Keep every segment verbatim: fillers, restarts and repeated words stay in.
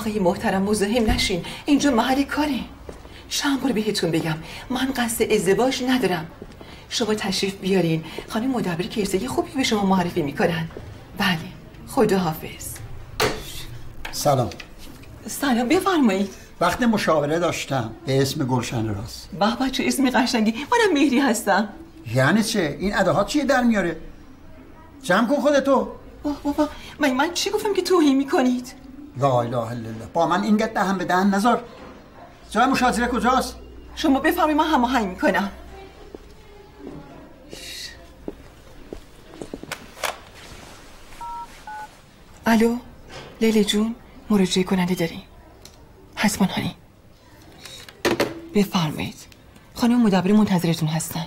آقای محترم مزاحم نشین، اینجا محل کاره. چند بار بهتون بگم من قصد ازدواج ندارم. شما تشریف بیارین، خانم مدبر کیسه خوبی به شما معرفی میکنن. بله، خداحافظ. سلام. سلام، بفرمایید. وقت مشاوره داشتم به اسم گلشن راست. به به، چه اسم قشنگی. منم مهری هستم. یعنی چه؟ این اداها چیه در میاره؟ جمع کن خودتو. اوه بابا، من من چی گفتم که توهین میکنید؟ لا اله الا الله. با من این گت دهن به دهن نذار. جای مشاوره کجاست؟ شما بفهمید من هماهنگ میکنم. الو لیلی جون، مراجعه کننده داریم. حتما هانی. بفرمایید. خانم مدبر منتظرتون هستن.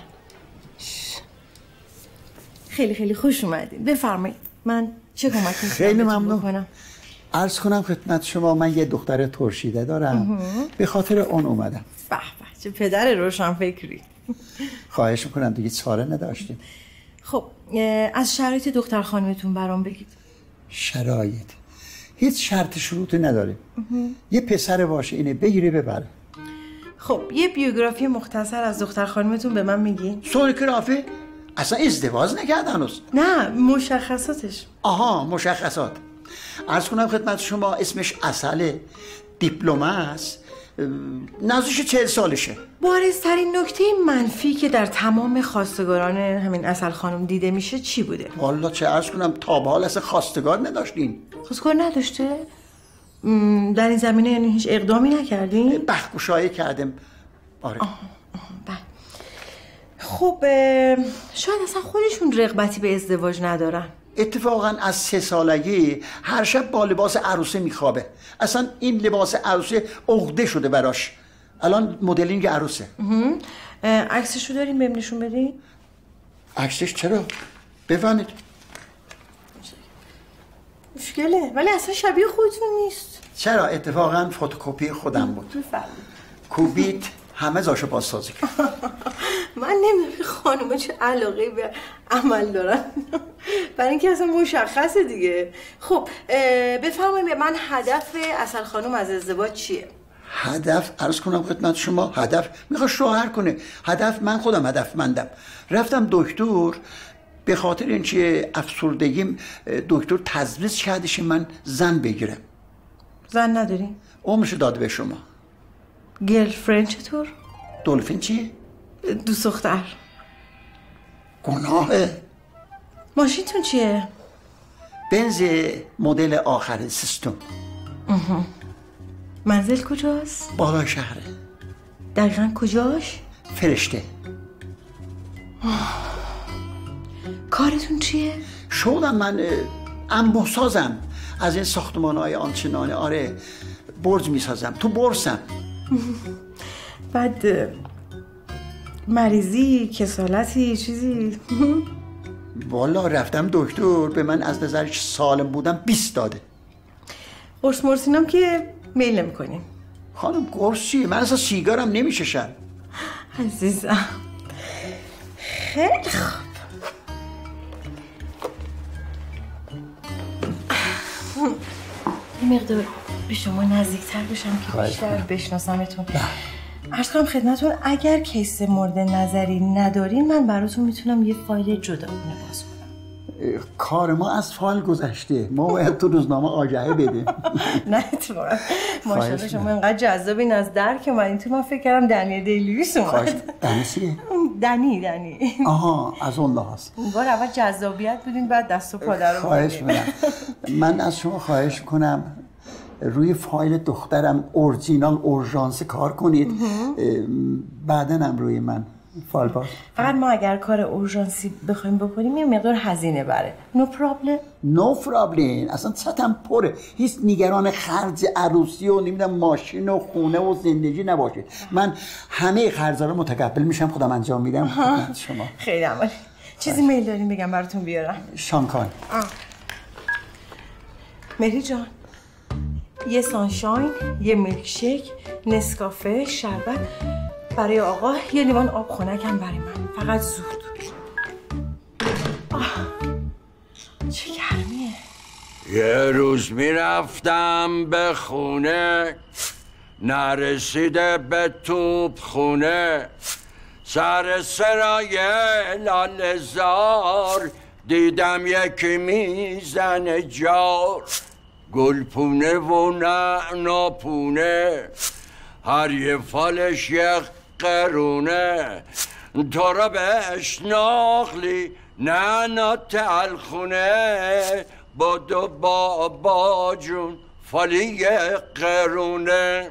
خیلی خیلی خوش اومدین. بفرمایید. من چه کمکی خیلی ممنون. عرض کنم خدمت شما من یه دختر ترشیده دارم. به خاطر اون اومدم. به به، چه پدر روشن فکری. خواهش میکنم دیگه چاره نداشتیم. خب از شرایط دختر خانمتون برام بگید. شرایط هیچ شرط شروطی نداره. یه پسر باشه اینه بگیری ببره. خب یه بیوگرافی مختصر از دختر خانمتون به من میگین؟ سونوگرافی؟ اصلا ازدواج نکرد هنوز. نه، مشخصاتش. آها، مشخصات. عرض کنم خدمت شما اسمش عسله، دیپلم است، نزدیک چهل سالشه. بارزترین نکته منفی که در تمام خواستگاران همین عسل خانم دیده میشه چی بوده؟ والا چه عرض کنم تا به حال اصلا خواستگار نداشتین. خواستگار نداشته؟ در این زمینه یعنی هیچ اقدامی نکردین؟ بخشگشایی کردم. آره. آه آه بله. خب شاید اصلا خودشون رغبتی به ازدواج ندارن. اتفاقا از سه سالگی هر شب با لباس عروسه میخوابه. اصلا این لباس عروسه عقده شده براش. الان مدلینگ عروسه. عکسشو دارین بهم نشون بدین؟ عکسش چرا؟ بفهمید. مشکله ولی اصلا شبیه خودتون نیست. چرا؟ اتفاقا فتوکپی خودم بود. بفهمید. کوبیت همه زاشو بازسازی کرد. من نمیدونم خانوما چه علاقه به عمل دارن. برای اینکه اصلا مشخصه دیگه. خب بفرمایید من هدف عسل خانم از ازدواج چیه؟ هدف عرض کنم خدمت شما، هدف میخواد شوهر کنه. هدف من خودم هدفمندم. رفتم دکتر به خاطر اینکه افسردگیم دکتر تجویز کردش من زن بگیرم. زن نداری؟ عمرش داده به شما. گرل فرند چطور؟ دلفین چیه؟ دوست دختر. گناهه. ماشینتون چیه؟ بنز مدل آخر سیستم. منزل کجاست؟ بالای شهره. دقیقا کجاش؟ فرشته. کارتون چیه؟ شغلم من انبوه سازم از این ساختمان های آنچنانه. آره برج می سازم تو بورسم. بعد مریضی کسالتی چیزی؟ والا رفتم دکتر به من از نظرش سالم بودم بیست داده. قرص مرسینم که میل نمی کنیم. خانم قرص چیه؟ من اصلا سیگارم نمیششم. عزیزم خیلی خوب. یه مقدار به شما نزدیکتر بشم که بیشتر بشناسمتون. عرض کنم خدمتون اگر کیس مورد نظری ندارین من براتون میتونم یه فایل جداگونه باز کنم. کار ما از فایل گذشته، ما باید تو روزنامه آگهی بدیم. نه اتفاقا ماشاءالله شما اینقدر جذابین از درک اومدین تو. من فکر کردم دنی دیلیویس اومد. دنی چیه؟ دنی دنی آها از اون لحاظ. اون بار اول جذابیت بودین بعد دست و پا در خواهش می‌کنم. من از شما خواهش می‌کنم روی فایل دخترم اورجینال اورژانس کار کنید. بعداً هم روی من فایل باز. فقط ما اگر کار اورژانسی بخوایم بکنیم یه مقدار هزینه بره. نو پرابلم. نو پرابلم. اصلا چتم پره. هیچ نگران خرج عروسی و نمیدونم ماشین و خونه و زندگی نباشید. من همه خرجا رو متقبل میشم، خودم انجام میدم. شما خیلی عمالی. چیزی میل دارین بگم براتون بیارم؟ شانکان. مهری جان یه سانشاین، یه میلکشیک، نسکافه، شربت برای آقا، یه لیوان آب خنکم برای من. فقط زود. آه چه گرمیه. یه روز میرفتم به خونه، نرسیده به توپ خونه، سر سرای لاله زار دیدم یکی میزنه جار، گلپونه و نعناپونه، هر یه فالش یک قرونه، تو را بهش ناخلی نعنا تلخونه، با دو بابا جون فالی قرونه.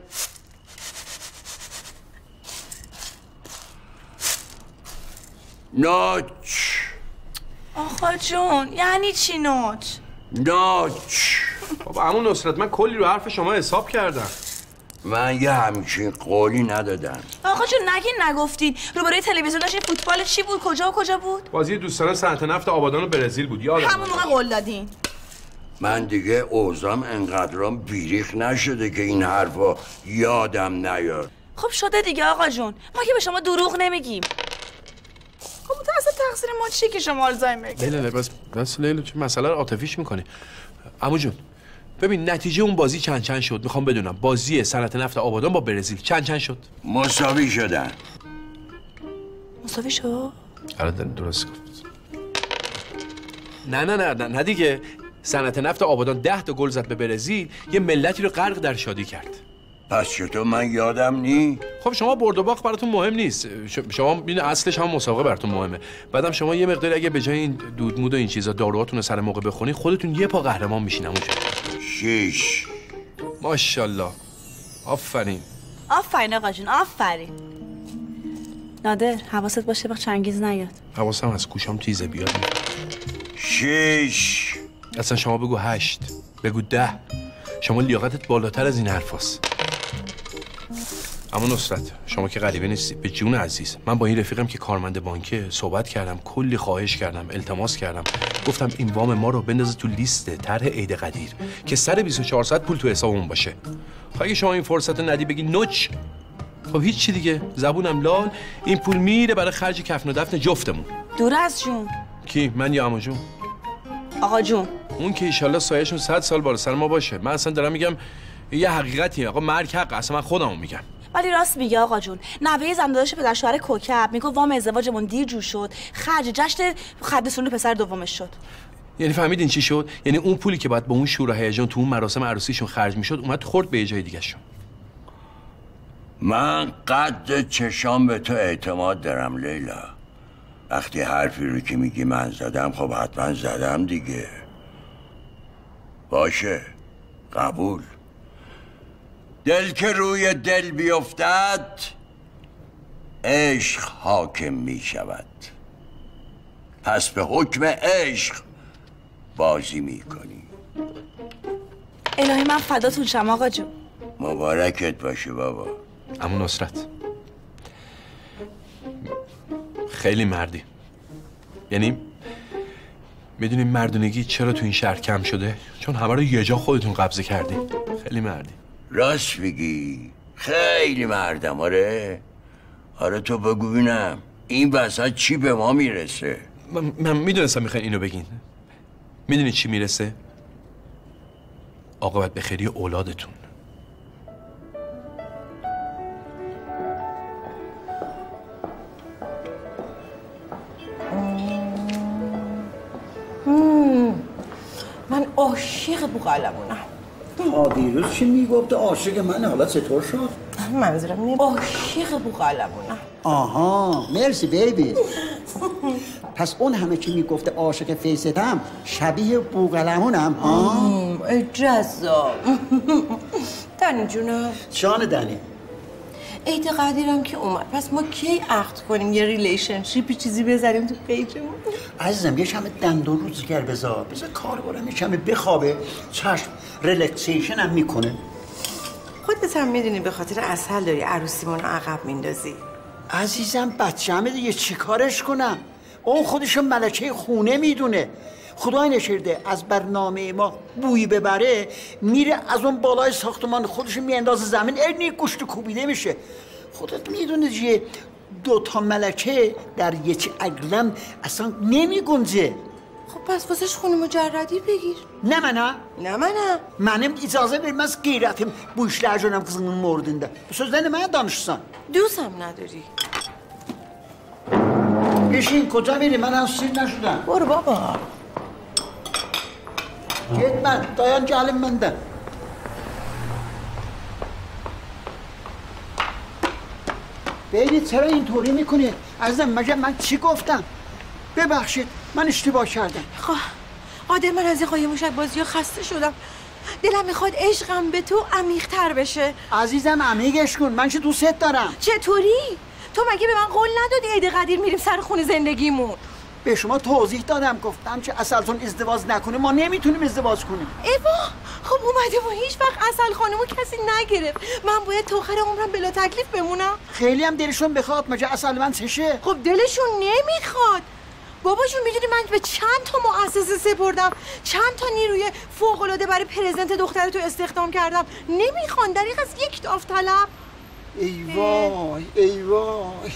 ناچ آقا جون یعنی چی ناچ؟ ناچ بابا عمو نصرت من کلی رو حرف شما حساب کردم. من یه همچین قولی ندادم. آقا جون نگین نگفتین روبروی تلویزیون داشتین فوتبال چی بود کجا و کجا بود؟ بازی دوستان صنعت نفت آبادان و برزیل بود یادم. همون موقع قول دادین. من دیگه اوضاعم انقدرام بیریخ نشده که این حرفا یادم نیاد. خب شده دیگه آقا جون، ما که به شما دروغ نمیگیم. خب تو اصلا تقصیر ما چیه که شما آلزایمر گرفتید؟ لیلا بس بس لیلا چه مسئله رو عاطفیش میکنی؟ عمو جون ببین نتیجه اون بازی چند چند شد. میخوام بدونم بازی صنعت نفت آبادان با برزیل چند چند شد؟ مساوی شدن. مساوی شد؟ آره درست گفت. نه نه نه نه نه دیگه. صنعت نفت آبادان ده تا گل زد به برزیل، یه ملتی رو غرق در شادی کرد. پس چطور من یادم نی؟ خب شما برد و باخت براتون مهم نیست. شما این اصلش هم مسابقه براتون مهمه. بعدم شما یه مقدار اگه به جای این دودمود و این چیزا داروهاتون رو سر موقع بخونین خودتون یه پا قهرمان میشین. اونجا شیش. ماشاءالله. آفرین. آفرین آقا جون آفرین. نادر حواست باشه وقت چنگیز نیاد. حواسم از گوشام تیزه بیاد. شیش. اصلا شما بگو هشت، بگو ده. شما لیاقتت بالاتر از این حرفاست. اما نصرت شما که غریبه نیستی. به جون عزیز من با این رفیقم که کارمند بانکه صحبت کردم، کلی خواهش کردم، التماس کردم، گفتم این وام ما رو بندازه تو لیست طرح عید قدیر که سر بیست و چهار ساعت پول تو حسابمون باشه. خب اگه شما این فرصت رو ندی بگی نوچ، خب هیچ چی دیگه، زبونم لال، این پول میره برای خرج کفن و دفن جفتمون. دور از جون. کی؟ من یا عمو جون؟ آقا جون. اون که ایشالله سایه‌شون صد سال بالا سر ما باشه. من اصلا دارم میگم یه حقیقتیه آقا، مرگ حق. اصلا من خودمو میگم. ولی راست میگه آقا جون. نوه زنداداش پدر شوهر کوکب میگه وام ازدواجمون دیر جور شد، خرج جشن خدسون پسر دومش شد. یعنی فهمیدین چی شد؟ یعنی اون پولی که باید با اون شور و هیجان تو اون مراسم عروسیشون خرج میشد اومد خورد به جای دیگه شون. من قد چشام به تو اعتماد دارم لیلا. وقتی حرفی رو که میگی من زدم خب حتما زدم دیگه. باشه قبول. دل که روی دل بیفتد عشق حاکم میشود، پس به حکم عشق بازی میکنی. الهی من فداتون شم آقا جون. مبارکت باشه بابا. عمو نصرت خیلی مردی. یعنی میدونی مردونگی چرا تو این شهر کم شده؟ چون همه رو یه جا خودتون قبضه کردی. خیلی مردی. راست میگی، خیلی مردم. آره آره تو بگو ببینم این وسط چی به ما میرسه؟ من, من میدونستم میخواین اینو بگین. میدونی چی میرسه؟ عاقبت به خیری اولادتون. من عاشق بوقلمونم. تا دیروز چی میگفت عاشق من، حالا چطور شد؟ منظورم اینه عاشق بوقلمونم. آها مرسی بیبی. پس اون همه که میگفته عاشق فیستم شبیه بوقلمونم ها؟ جذاب. دنی جونم. جان دنی. عید قدیرم که اومد، پس ما کی عقد کنیم یه ریلیشنشیپی چیزی بذاریم تو پیجمون؟ عزیزم یه کم دندون رو جگر بذار، بذار کار برم یه کم بخوابه، چشم ریلکسیشن هم میکنه. خودت هم میدونی به خاطر عسل داری عروسیمون رو عقب میندازی. عزیزم بچه همه دیگه چی کارش کنم؟ اون خودشو ملکه خونه میدونه. خدای نشرده از برنامه ما بوی ببره میره از اون بالای ساختمان خودشو میاندازه زمین، ارنی گوشت کوبیده میشه. خودت میدونه چیه دو تا ملکه در یک عقلم اصلا نمیگنجه. خب پس واسش خونه مجردی بگیر. نه منم نه منم منم icazə verməz qeyrətim bu işlər görəm qızının mordunda. Bu sözləri mənə danışsan. دوستم نداری. Eşin kocam verir mən hasır nəşudan. برو بابا. Getmə, dayan gəlim məndə. ببینید چرا اینطوری میکنید؟ عزیزم مگه من چی گفتم؟ ببخشید من اشتباه کردم. خب قادر من از این قایم موشک بازی ها خسته شدم. دلم میخواد عشقم به تو عمیق‌تر بشه. عزیزم عمیقش کن، من که دوست دارم. چطوری؟ تو مگه به من قول ندادی عید قدیر میریم سر خونه زندگیمون؟ به شما توضیح دادم، گفتم که اصلتون ازدواج نکنه ما نمیتونیم ازدواج کنیم. ایوا خب اومده و هیچ وقت اصل خانمو کسی نگرفت. من باید تا آخر عمرم بلا تکلیف بمونم؟ خیلی هم دلشون بخواد مگه اصل من چشه؟ خب دلشون نمیخواد. باباشون میدونی من به چند تا مؤسسه سپردم، چند تا نیروی فوق‌العاده برای پرزنت دخترتو استخدام کردم، نمیخوان. دریغ از یک داوطلب. ای وای ای وای.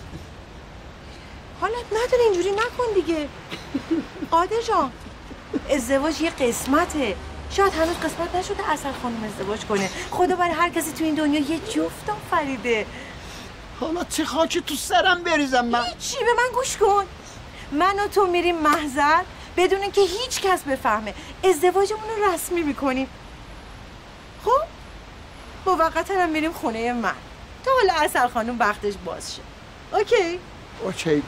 حالت نداره اینجوری نکن دیگه. قادر جان ازدواج یه قسمته. شاید هنوز قسمت نشده اصل خانم ازدواج کنه. خدا برای هر کسی تو این دنیا یه جفت آفریده. حالا چه خاکی تو سرم بریزم من؟ هیچی، به من گوش کن. من و تو میریم محضر بدون اینکه هیچ کس بفهمه. ازدواجمون رو رسمی میکنیم. خب موقتا هم میریم خونه من تا حالا اصل خانم وقتش باز شه. اوکی؟ اوکی بی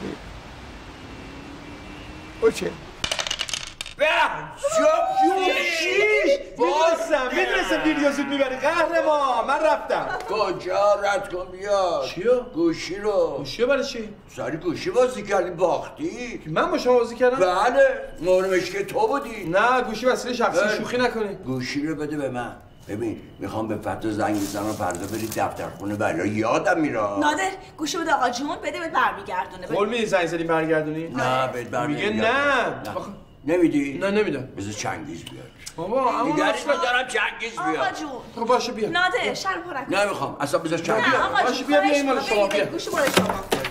اوکی. به جاب شیش بازم میدونستم دیر زود میبری قهرمان. من رفتم. کجا رد کن بیا. چیو؟ گوشی رو. گوشی برای چی؟ سری گوشی بازی کردی باختی. من با شما بازی کردم؟ بله مهرمش که تو بودی. نه گوشی وسیله شخصی، شوخی نکنی. گوشی رو بده به من. ببین میخوام به فتح زنگ بزنم فردا بری دفترخونه برای یادم میره. نادر گوشو بده آقا جون، بده بهت برمیگردونه. قول میدی زنگ زدی برگردونی؟ نه بهت برمیگردونه. میگه نه. نمیدی؟ نه نمیدم. بذار چنگیز بیاد. بابا اما دیگرش دارم چنگیز بیاد. آقا جون. خب باشه بیا. نادر شرم پرک. نمیخوام اصلا بذار چنگیز. نه آقا باشه جون. بیا بیا این مال شما بیا. گوشو مال شما.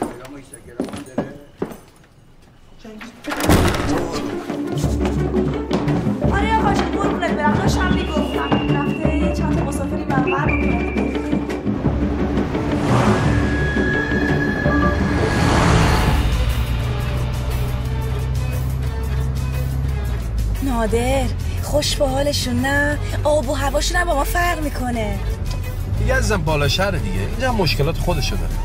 آره آقا جون قربونت برم. داشتم میگفتم رفته یه چند تا مسافری برابر بکنه. نادر خوش به حالشون نه؟ آب و هواشون هم با ما فرق میکنه. دیگه ازم بالا شهر دیگه، اینجا مشکلات خودشو داره.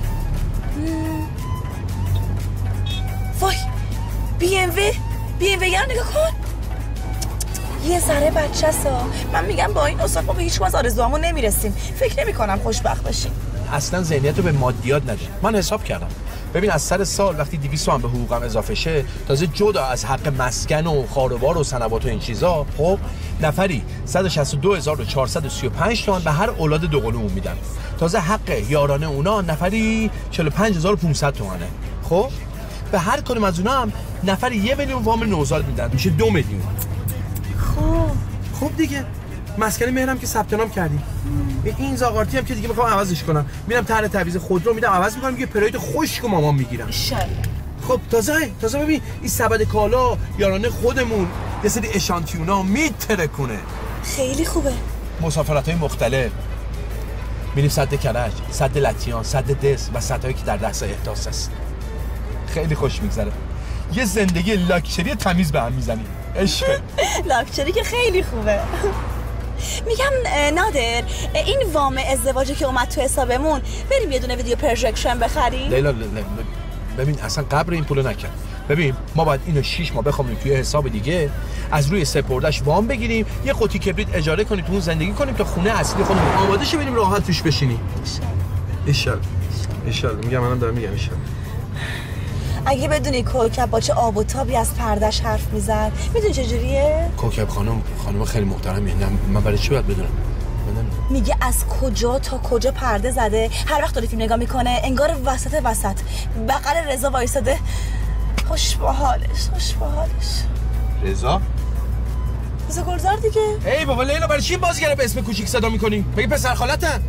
وای بی ام وی بی ام وی رو نگاه کن. یه ذره بچه سا. من میگم با این اصاف ما به هیچ کم از آرزوامون نمیرسیم. فکر نمی کنم خوشبخت باشیم. اصلا ذهنیت رو به مادیات نده. من حساب کردم. ببین از سر سال وقتی دویست هم به حقوقم اضافه شه، تازه جدا از حق مسکن و خاروبار و صنوات و این چیزا، خب نفری صد و شصت و دو هزار و چهارصد و سی و پنج تومان به هر اولاد دوقلومون میدن. تازه حق یارانه اونا نفری چهل و پنج هزار و پانصد تومانه. خب به هر کدوم از اونا هم نفری یه میلیون وام نوزاد میدن، میشه دو میلیون. خب خب دیگه مسکن مهرم که ثبت نام کردیم. این زاغارتی هم که دیگه میخوام عوضش کنم. میرم طرح تعویض خودرو میدم عوض میکنم، یه پراید خشک و مامان میگیرم. انشالله. خب تازه تازه ببین این سبد کالا یارانه خودمون یه سری اشانتیونا میترکونه. خیلی خوبه. مسافرت‌های مختلف. میریم سد کرج، سد لطیان، سد دس و سدهایی که در دست احداث است. خیلی خوش میگذره. یه زندگی لاکچری تمیز به هم میزنیم. عشق. لاکچری که خیلی خوبه. میگم نادر این وام ازدواجی که اومد تو حسابمون بریم یه دونه ویدیو پروژکشن بخریم. لیلا ببین اصلا قبر این پولو نکن. ببین ما باید اینو شش ماه بخوامیم توی حساب دیگه، از روی سپردش وام بگیریم، یه قوطی کبریت اجاره کنیم تو اون زندگی کنیم تا خونه اصلی خودمون آماده شه بریم راحت توش بشینیم. ان شاء الله ان شاء الله. میگم منم دارم میگم ان شاء الله. اگه بدونی کوکب با چه آب و تابی از پردش حرف میزد، میدونی چجوریه؟ کوکب خانم خانم خیلی محترمیه. نه من برای چی باید بدونم؟ میگه از کجا تا کجا پرده زده، هر وقت داره فیلم نگاه میکنه انگار وسط وسط بغل رضا وایساده. خوش به حالش خوش به حالش. رضا؟ رضا گلزار دیگه. ای بابا لیلا برای چی بازیگر به اسم کوچیک صدا میکنی؟ بگی پسر خالتن.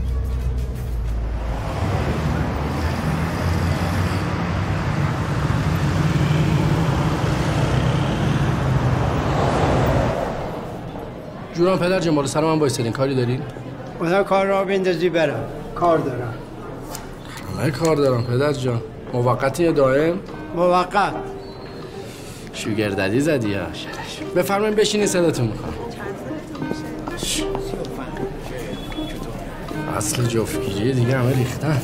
جونم پدر جان، بالا سر من وایسادین، کاری دارین؟ اونا کار را بندازی برم. کار دارم. من کار دارم پدر جان. موقتی یا دائم؟ موقت. شوگر ددی زدی یا شرش. بفرمایید بشینین، صداتون میکنم. اصل جفتگیری دیگه همه ریختن.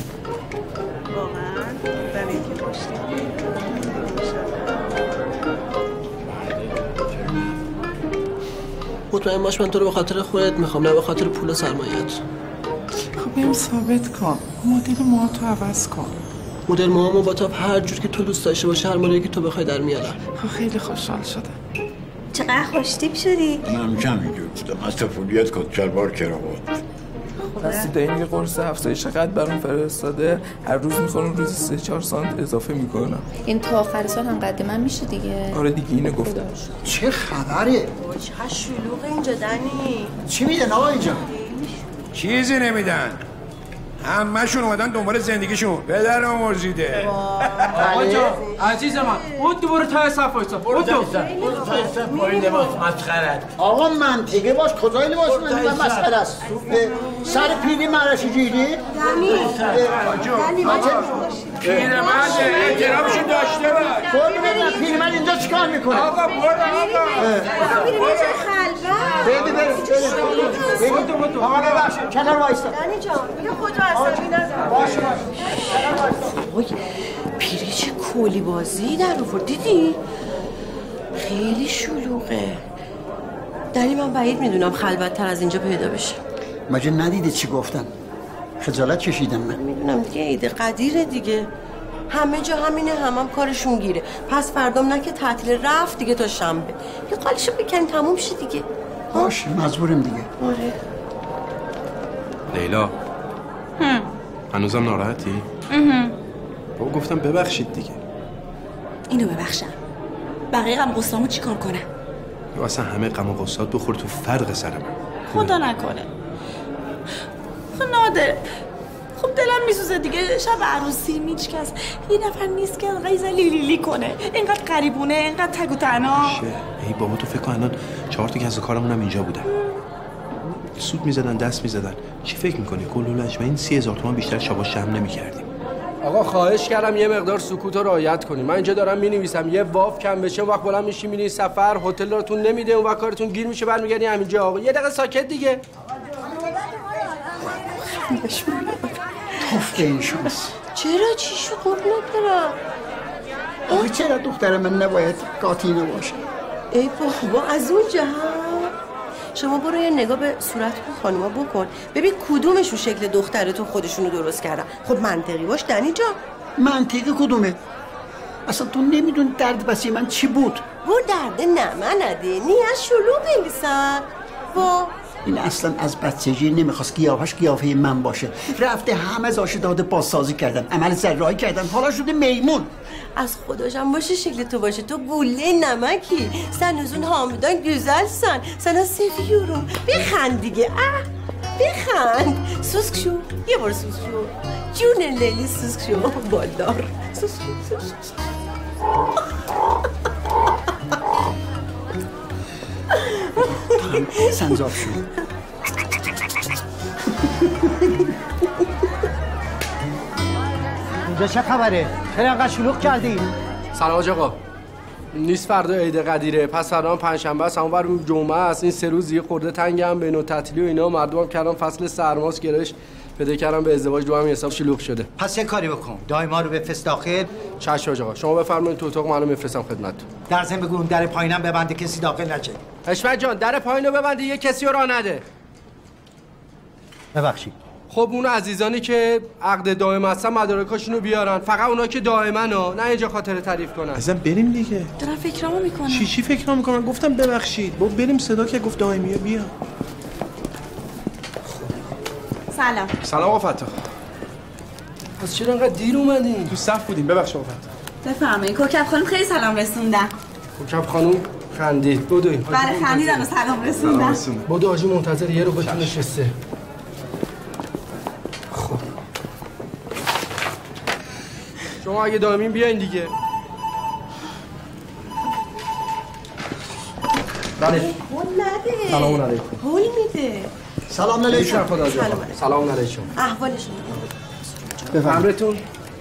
مطمئن باش من تو رو به خاطر خودت میخوام، نه به خاطر پول و سرمایه‌ات. خب بهم ثابت کن، مدل موهاتو عوض کن. مدل موهامو با تاپ هر جور که تو دوست داشته باشی، هر مدلی که تو بخوای در میارم. خب خیلی خوشحال شدم. چقدر خوشتیپ شدی؟ من هم اینجور بودم، از تفولیت کت شلوار کراوات. راستی دایی یه قرص افزایش قد برام فرستاده، هر روز میخورم روزی سه چهار سانت اضافه میکنم. این تا آخر سال هم قد من میشه دیگه. آره دیگه اینو گفتم. چه خبره؟ چه شلوغه اینجا دنی؟ چی میدن آقا اینجا؟ چیزی نمیدن. همه‌شون اومدن دنبال زندگیشون. پدر آمرزیده. آقا جان عزیز من، بود دوباره تا صف وایسا. بود تو. برو تا صف پایین لباس مسخرت. آقا منطقه باش، کجای لباس من مسخره است؟ سر پیری مرشی جیری؟ دنی. دنی پیرمرد احترامشون داشته باش. برو ببینم پیرمرد اینجا چیکار میکنه؟ آقا برو آقا. بریم اینجا خلوت. بریم بریم. بریم بریم. آقا ببخشید کنار وایسا. دنی جان بیا خودتو عصبی نزن. باشه باشه. پیری چه کولی بازی در آورد، دیدی؟ خیلی شلوغه. دنی من بعید میدونم خلوت‌تر از اینجا پیدا بشه. مگه ندیدی چی گفتن؟ خجالت کشیدم من. میدونم دیگه عید قدیره دیگه. همه جا همینه، همم هم کارشون گیره. پس فردام نه که تعطیل رفت دیگه تا شنبه. یه قالشو بکن تموم شه دیگه. باشه مجبورم دیگه. آره. لیلا. هم. هنوزم ناراحتی؟ هم. بابا گفتم ببخشید دیگه. اینو ببخشم. بقیه غم غصه‌مو چیکار کنم؟ یا اصلا همه غم و غصات بخور تو فرق سر من. خدا نکنه. خب نادر. خب دلم میسوزه دیگه، شب عروسی هیچ کس یه نفر نیست که انقدر لیلی لیلی کنه، اینقدر غریبونه، اینقدر تگ و تنها. شه ای بابا تو فکر کن الان چهار تا کس کارمون هم اینجا بودن. سود میزدن، دست میزدن. چی فکر میکنی کلولش؟ و این سی هزار تومان بیشتر شباش جمع نمیکردیم. آقا خواهش کردم یه مقدار سکوت رو رعایت کنیم. من اینجا دارم مینویسم، یه واف کم بشه وقت بلند میشی میرین سفر، هتلتون نمیده، اون وقت کارتون گیر میشه، برمیگردین همینجا. آقا یه دقیقه ساکت دیگه. توف این شانس. چرا چی شو قربونت برم؟ آخه چرا دختر من نباید قاطینه باشه؟ ای بابا از اون جهت شما برو یه نگاه به صورت خانوما بکن، ببین کدومشون شکل دخترتون خودشونو درست کردن. خب منطقی باش دنی جان. منطقی کدومه؟ اصلا تو نمیدونی درد بسی من چی بود؟ بود درد نه من نده نی از شلوغ نمیسن با این اصلا از بچگی نمیخواست قیافش قیافه من باشه. رفته همه زاشه داده بازسازی کردن، عمل زراعی کردن، حالا شده میمون. از خداشم باشه شکل تو باشه، تو گوله نمکی. سن از اون حامدان گوزل سن سن از سفیورو. بخند دیگه، اه بخند. سوسک شو یه بار سوسک شو جون لیلی، سوسک شو بالدار. سوسک شو سوسک شو. سنزاب شو. اینجا چه خبره؟ چرا انقدر شلوغ کردی؟ سلام آقا. نیست فردا عید قدیره، پس فردا پنجشنبه است، اونور جمعه است. این سه روز یه خورده تنگم بین تعطیلی و اینا، مردمم کردم فصل سرماست گرایش پیدا کردم به ازدواج، دو هم حساب شلوغ شده. پس یه کاری بکن، دایما رو بفرست داخل. چشم آقا، شما بفرمایید تو اتاق، منو میفرستم خدمتتون. در ضمن بگو اون در پایینم ببنده کسی داخل نشه. حشمت جان در پایینو ببندی، یه کسی رو راه نده. ببخشید. خب اون عزیزانی که عقد دائم هستن مدارکاشونو بیارن، فقط اونا که دائمن ها، نه اینجا خاطر تعریف کنن. اصلا بریم دیگه. دارم فکرامو میکنم. چی چی فکر میکنم؟ گفتم ببخشید. با بریم، صدا که گفت دائمیه بیا. سلام. سلام آقا فتاح. از چرا انقدر دیر اومدین؟ تو صف بودیم، ببخشید آقا فتاح. بفرمایید. کوکب خانم خیلی سلام رسوندن. کوکب خانم خندید. بدوین. بله خندیدن و سلام رسوندن. بدو حاجی منتظر یه رو بهتون نشسته. خب شما اگه دائمین بیاین دیگه. بله. هول نده. سلام علیکم. هول میده. سلام علیکم. خدا جان. سلام علیکم. احوالشون. بفرمایید.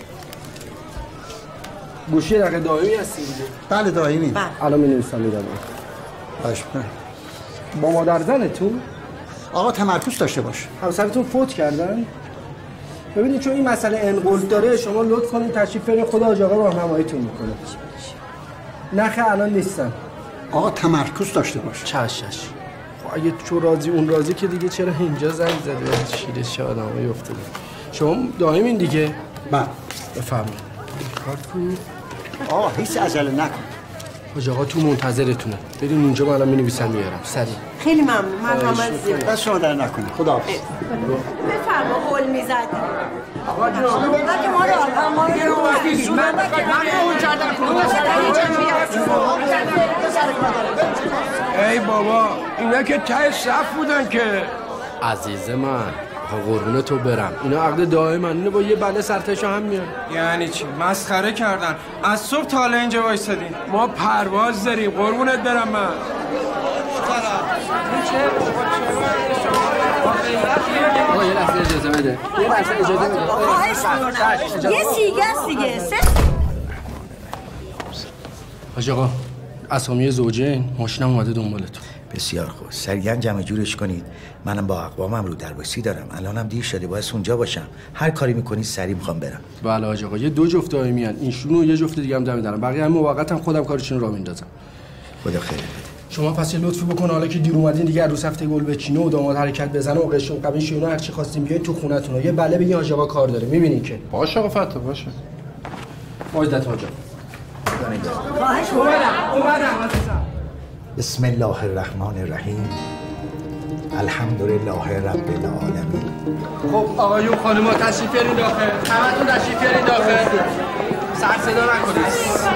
گوشی دقیقه دائمی هستی دیگه؟ بله دائمی. الان می‌نویسم میدم. باشه. با مادر زنتون؟ آقا تمرکز داشته باش. همسرتون فوت کردن؟ ببینید چون این مسئله انقلت داره شما لطف کنید تشریف برید خود حاج آقا راهنماییتون میکنه. نخه الان نیستن. آقا تمرکز داشته باش. چش چش. خب اگه تو راضی اون راضی که دیگه چرا اینجا زنگ زده شیرش آدمای افتاده. شما دائمین دیگه؟ بله. بفرمایید. کارتون. آقا هیچ عجله نکن. حاج آقا تو منتظرتونه. بریم اونجا من الان می‌نویسم میارم. سریع. خیلی ممنون. مرحمت زیاد. دست شما در نکنید. خداحافظ. بفرما هول میزدی. آقا جان. اگه ما رو ما رو من اون کردم. ای بابا اینا که ته صف بودن که. عزیز من قربون تو برم اینا عقد دائما اینو با یه بله سرتشو هم میان. یعنی چی؟ مسخره کردن. از صبح تا حالا اینجا وایسادیم. ما پرواز داریم. قربونت برم من. آقا یه لحظه اجازه بده. یه لحظه اجازه بده. خواهش می‌کنم. یه سیگه دیگه. سه حاج آقا اسامی زوجین ماشینم اومده دنبالتون. بسیار خوب سریعا جمع جورش کنید. منم با اقوامم رو درواسی دارم. الانم دیر شده باید اونجا باشم. هر کاری میکنید سریع میخوام برم. بله حاج آقا یه دو جفت دائمیان اینشون و یه جفت دیگه هم دم دارم. بقیه هم موقتم خودم کارشون رو راه میندازم. خدا خیر بده. شما پس یه لطفی بکن حالا که دیر اومدین دیگه روز هفته گل بچینه و داماد حرکت بزنه و قشون قبیش اینا هر چی خواستین بیاین تو خونتون. یه بله بگین حاج آقا کار داره. میبینین که باشه آقا فتح باشه. ماجدت حاج خواهش می‌کنم. بسم الله الرحمن الرحیم. الحمدلله رب العالمین. خب آقایون خانم‌ها تشریف بیارین داخل. همتون تشریف بیارین داخل. سر صدا نکنید.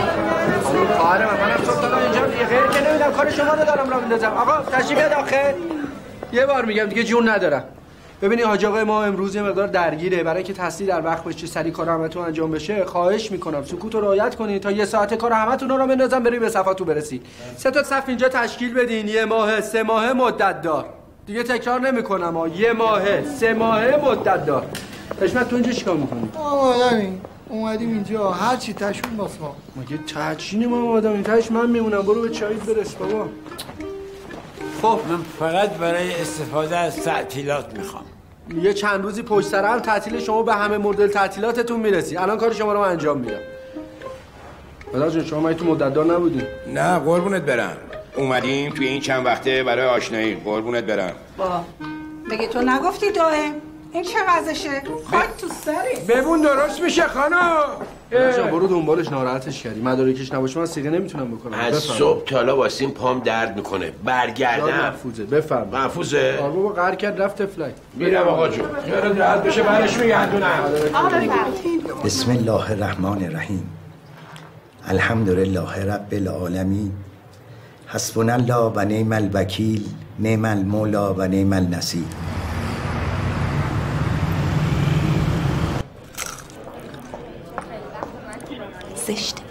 خواهر من منم صبح تا اینجا دیگه غیر که نمیدم کار شما رو دارم راه میندازم. آقا تشریف بیار داخل. یه بار میگم دیگه جون ندارم. ببینید حاج آقای ما امروز یه مقدار درگیره برای اینکه تحصیل در وقت بشه سری کار همتون انجام بشه. خواهش میکنم سکوت رو رعایت کنید تا یه ساعت کار همتون رو بندازم برید به صفاتون برسید. سه تا صف اینجا تشکیل بدین. یه ماه سه ماه مدت دار. دیگه تکرار نمیکنم ها. یه ماه سه ماه مدت دار. حشمت تو اینجا چیکار میکنی؟ آمدیم اومدیم اینجا هر چی تشون باس ما. مگه تچینی ما اومدم این تاش من میمونم. برو به چایت برس بابا. خب من فقط برای استفاده از تعطیلات میخوام. یه چند روزی پشت سر هم تعطیل شما به همه مدل تعطیلاتتون میرسی. الان کار شما رو من انجام میدم. خدا جون شما من تو مدت دار نبودی؟ نه قربونت برم. اومدیم توی این چند وقته برای آشنایی. قربونت برم. با مگه تو نگفتی دائم؟ این چه وضعشه؟ خاک تو سری. ببون درست میشه خانم. بچا برو دنبالش ناراحتش کردی. مدارکش نباشه من سیغه نمیتونم بکنم. از صبح تا حالا واسیم پام درد میکنه. برگردم. محفوظه بفرم. محفوظه. آره بابا قهر کرد رفت فلای. میرم آقا جون. یارو درد بشه برش میگردونم. بسم الله الرحمن الرحیم. الحمدلله رب العالمین. حسبنا الله و نعم الوکیل. نعم المولا و نعم النصیر. زشته.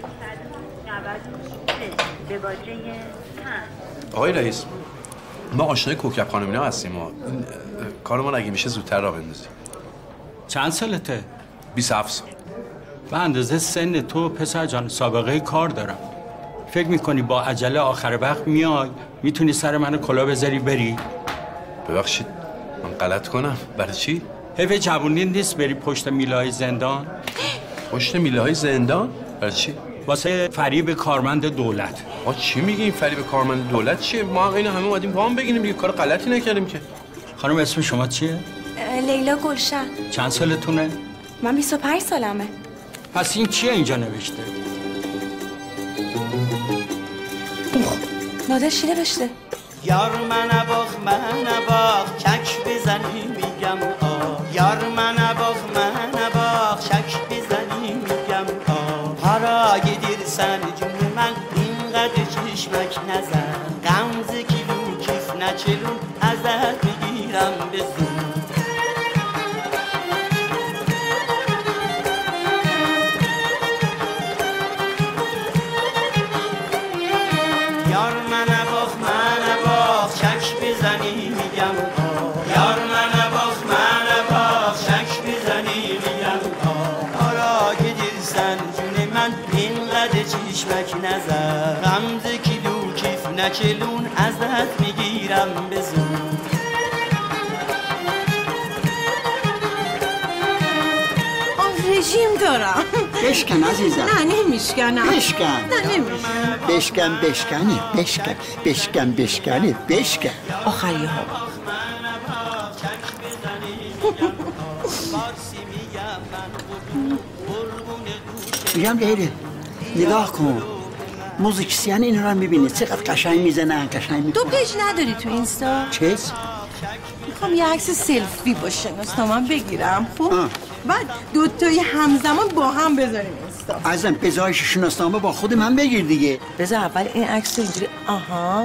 آقای رئیس ما آشنای کوکب خانمینا هستیم ما این کارمون اگه میشه زودتر راه بندازیم. چند سالته؟ بیست و هفت سال. به اندازه سن تو پسر جان سابقه کار دارم. فکر میکنی با عجله آخر وقت میای میتونی سر منو کلا بذاری بری؟ ببخشید من غلط کنم. برای چی؟ حیف جوونی نیست بری پشت میله‌های زندان؟ پشت میله‌های زندان؟ برای چی؟ واسه فریب کارمند دولت. ما چی میگیم فریب کارمند دولت چیه؟ ما اینو همه اومدیم پام بگیریم دیگه کار غلطی نکردیم که. خانم اسم شما چیه؟ لیلا گلشن. چند سالتونه؟ من بیست و پنج سالمه. پس این چیه اینجا نوشته؟ مادر چی نوشته؟ یار من باخ من باخ چک بزنی میگم آه. یار من باخ من باخ چک بزنی میگم آه. پارای دیر سن جون من اینقدر چشمک نزن. غمزه کیلو کیف نچلون ازت بگیرم بزن. یار من باخ من رمز کیلو کیف نکلون ازت میگیرم بزون. رژیم دارم. بشکن عزیزم. نه نمیشکنم. بشکن. نه نمیشکنم. بشکن بشکنی بشکن بشکن بشکنی بشکن. آخری ها. میگم لیلی نگاه کن، موزیکسین این رو میبینی چقدر قشنگ میزنن قشنگ میکنن. تو پیج نداری تو اینستا؟ چیز؟ میخوام یه عکس سلفی با شناسنامه‌ام بگیرم خب بعد دوتایی همزمان با هم بذاریم اینستا. عزیزم بذار شناسنامه با خود من بگیر دیگه. بذار اول این عکس اینجوری. آها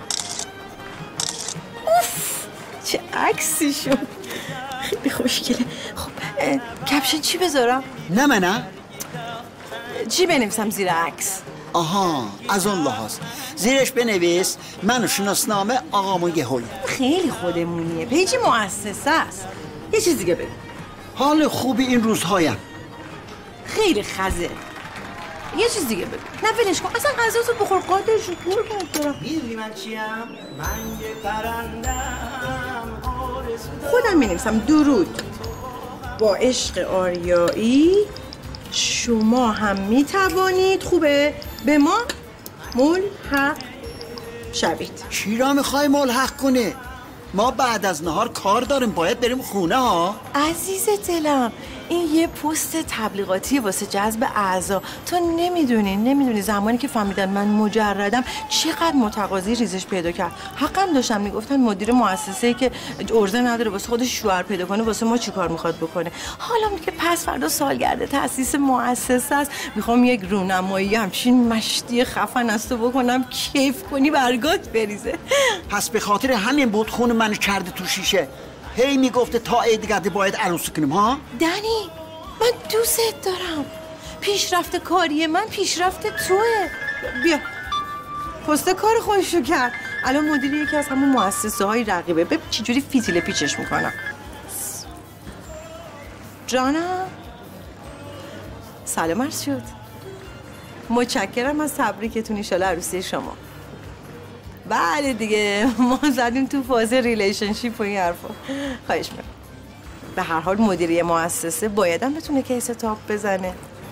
اوف چه عکسی شد، خیلی خوشگله. خب کپشن چی بذارم؟ نه منم چی بنویسم زیر عکس؟ آها از اون لحاظ زیرش بنویس منو شناسنامه آقامون گهوی. خیلی خودمونیه، پیج مؤسسه است. یه چیز دیگه بگو. حال خوبی این روزهایم. خیلی خزه. یه چیز دیگه بگو. نه ولش کن اصلا غذاتو بخور قادر شو کور دارم. میدونی من چیم؟ من یه پرندم. خودم مینویسم درود با عشق آریایی شما هم میتوانید خوبه به ما ملحق شوید. چی را میخوای ملحق کنه؟ ما بعد از نهار کار داریم باید بریم خونه ها. عزیز دلم این یه پست تبلیغاتی واسه جذب اعضا. تو نمیدونی نمیدونی زمانی که فهمیدن من مجردم چقدر متقاضی ریزش پیدا کرد. حقم داشتم میگفتن مدیر مؤسسه‌ای که ارزه نداره واسه خودش شوهر پیدا کنه واسه ما چیکار میخواد بکنه. حالا میگه پس فردا سالگرد تأسیس مؤسسه است میخوام یک رونمایی همچین مشتی خفن است تو بکنم کیف کنی برگات بریزه. پس به خاطر همین بود خون من کرده تو شیشه. هی میگفته تا عید گده باید عروسی کنیم ها. دنی من دوست دارم. پیشرفت کاری من پیشرفت توه. بیا پست کار خودشو کرد. الان مدیر یکی از همون مؤسسه های رقیبه. ببین چجوری فیتیله پیچش میکنم. جانم سلام عرض شد. متشکرم از تبریکتون ایشالا عروسی شما. بله دیگه ما زدیم تو فاز ریلیشنشیپ و این حرفا. خواهش میکنم. به هر حال مدیری مؤسسه بایدم بتونه کیس تاپ بزنه.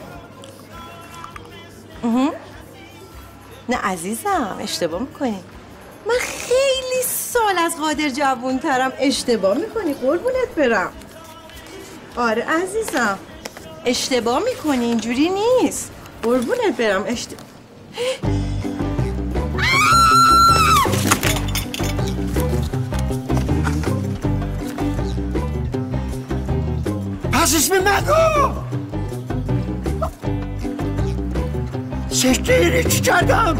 اها. نه عزیزم اشتباه میکنی. من خیلی سال از قادر جوان‌ترم. اشتباه میکنی قربونت برم. آره عزیزم اشتباه میکنی اینجوری نیست. قربونت برم اشتباه. پس اسم مگو سشتیری چی کردم؟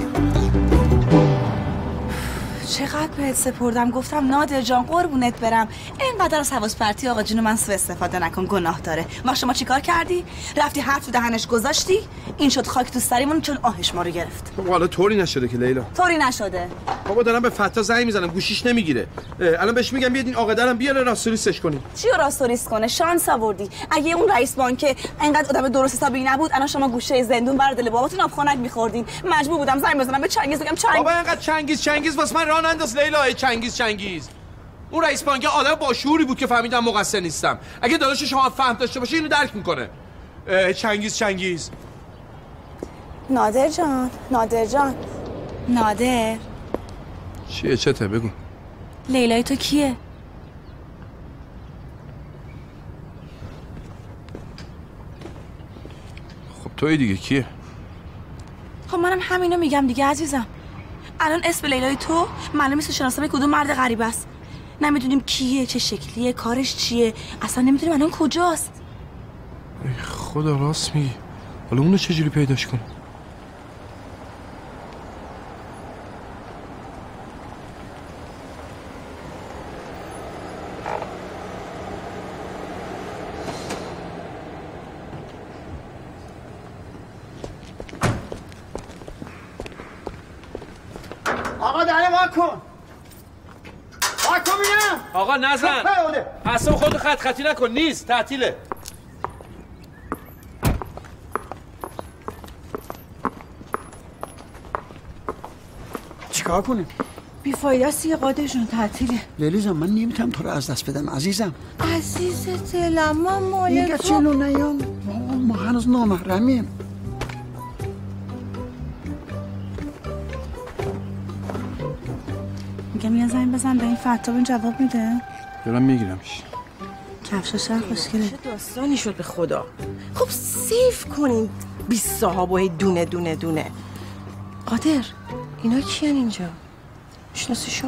چقدر بهت سپردم گفتم نادر جان قربونت برم اینقدر از حواس پرتی آقا جون من سوء استفاده نکن گناه داره. ما شما چیکار کردی؟ رفتی حرف تو دهنش گذاشتی؟ این شد خاک تو سریمون چون آهش ما رو گرفت. حالا طوری نشده که لیلا. طوری نشده. بابا دارم به فتا زنگ میزنم گوشیش نمیگیره. الان بهش میگم بیاد این عاقدرم بیاره راستوریستش کنی. چی رو راستوریست کنه؟ شانس آوردی. اگه اون رئیس بانک اینقدر آدم درست حسابی نبود الان شما گوشه زندون بر دل باباتون آبخونک می‌خوردین. مجبور بودم زنگ بزنم به چنگیز بگم چنگ. بابا اینقدر چنگیز چنگیز واسه من راه ننداز لیلا. چنگیز چنگیز اون رئیس بانک آدم با شعوری بود که فهمیدم مقصر نیستم. اگه داداش شما فهم داشته باشه اینو درک میکنه. چنگیز چنگیز نادر جان نادر جان نادر چیه چته بگو. لیلای تو کیه؟ خب توی دیگه کیه؟ خب منم همینو میگم دیگه عزیزم. الان اسم لیلای تو معلومه نیست شناسنامه کدوم مرد غریبه است. نمیدونیم کیه چه شکلیه کارش چیه اصلا نمیدونیم الان کجاست. ای خدا راست میگی. حالا اونو چجوری پیداش کنم؟ آقا دهنه وا کن. وا کن میگم. آقا نزن. اصلا خودتو خط خطی نکن نیست تعطیله. چیکار کنیم؟ بیفایده است یه قادر جون تعطیله. لیلی جان من نمیتونم تو رو از دست بدم عزیزم. عزیز دلم من مال میگه چلو نیام ما هنوز نامحرمیم. میگم یه زنگ بزن به این فتابین جواب میده. دارم میگیرمش. کفشاش خوشگله. چه داستانی شد به خدا. خب سیف کنین بیست صاحبای دونه دونه دونه. قادر اینا کیان اینجا؟ شناسیشون؟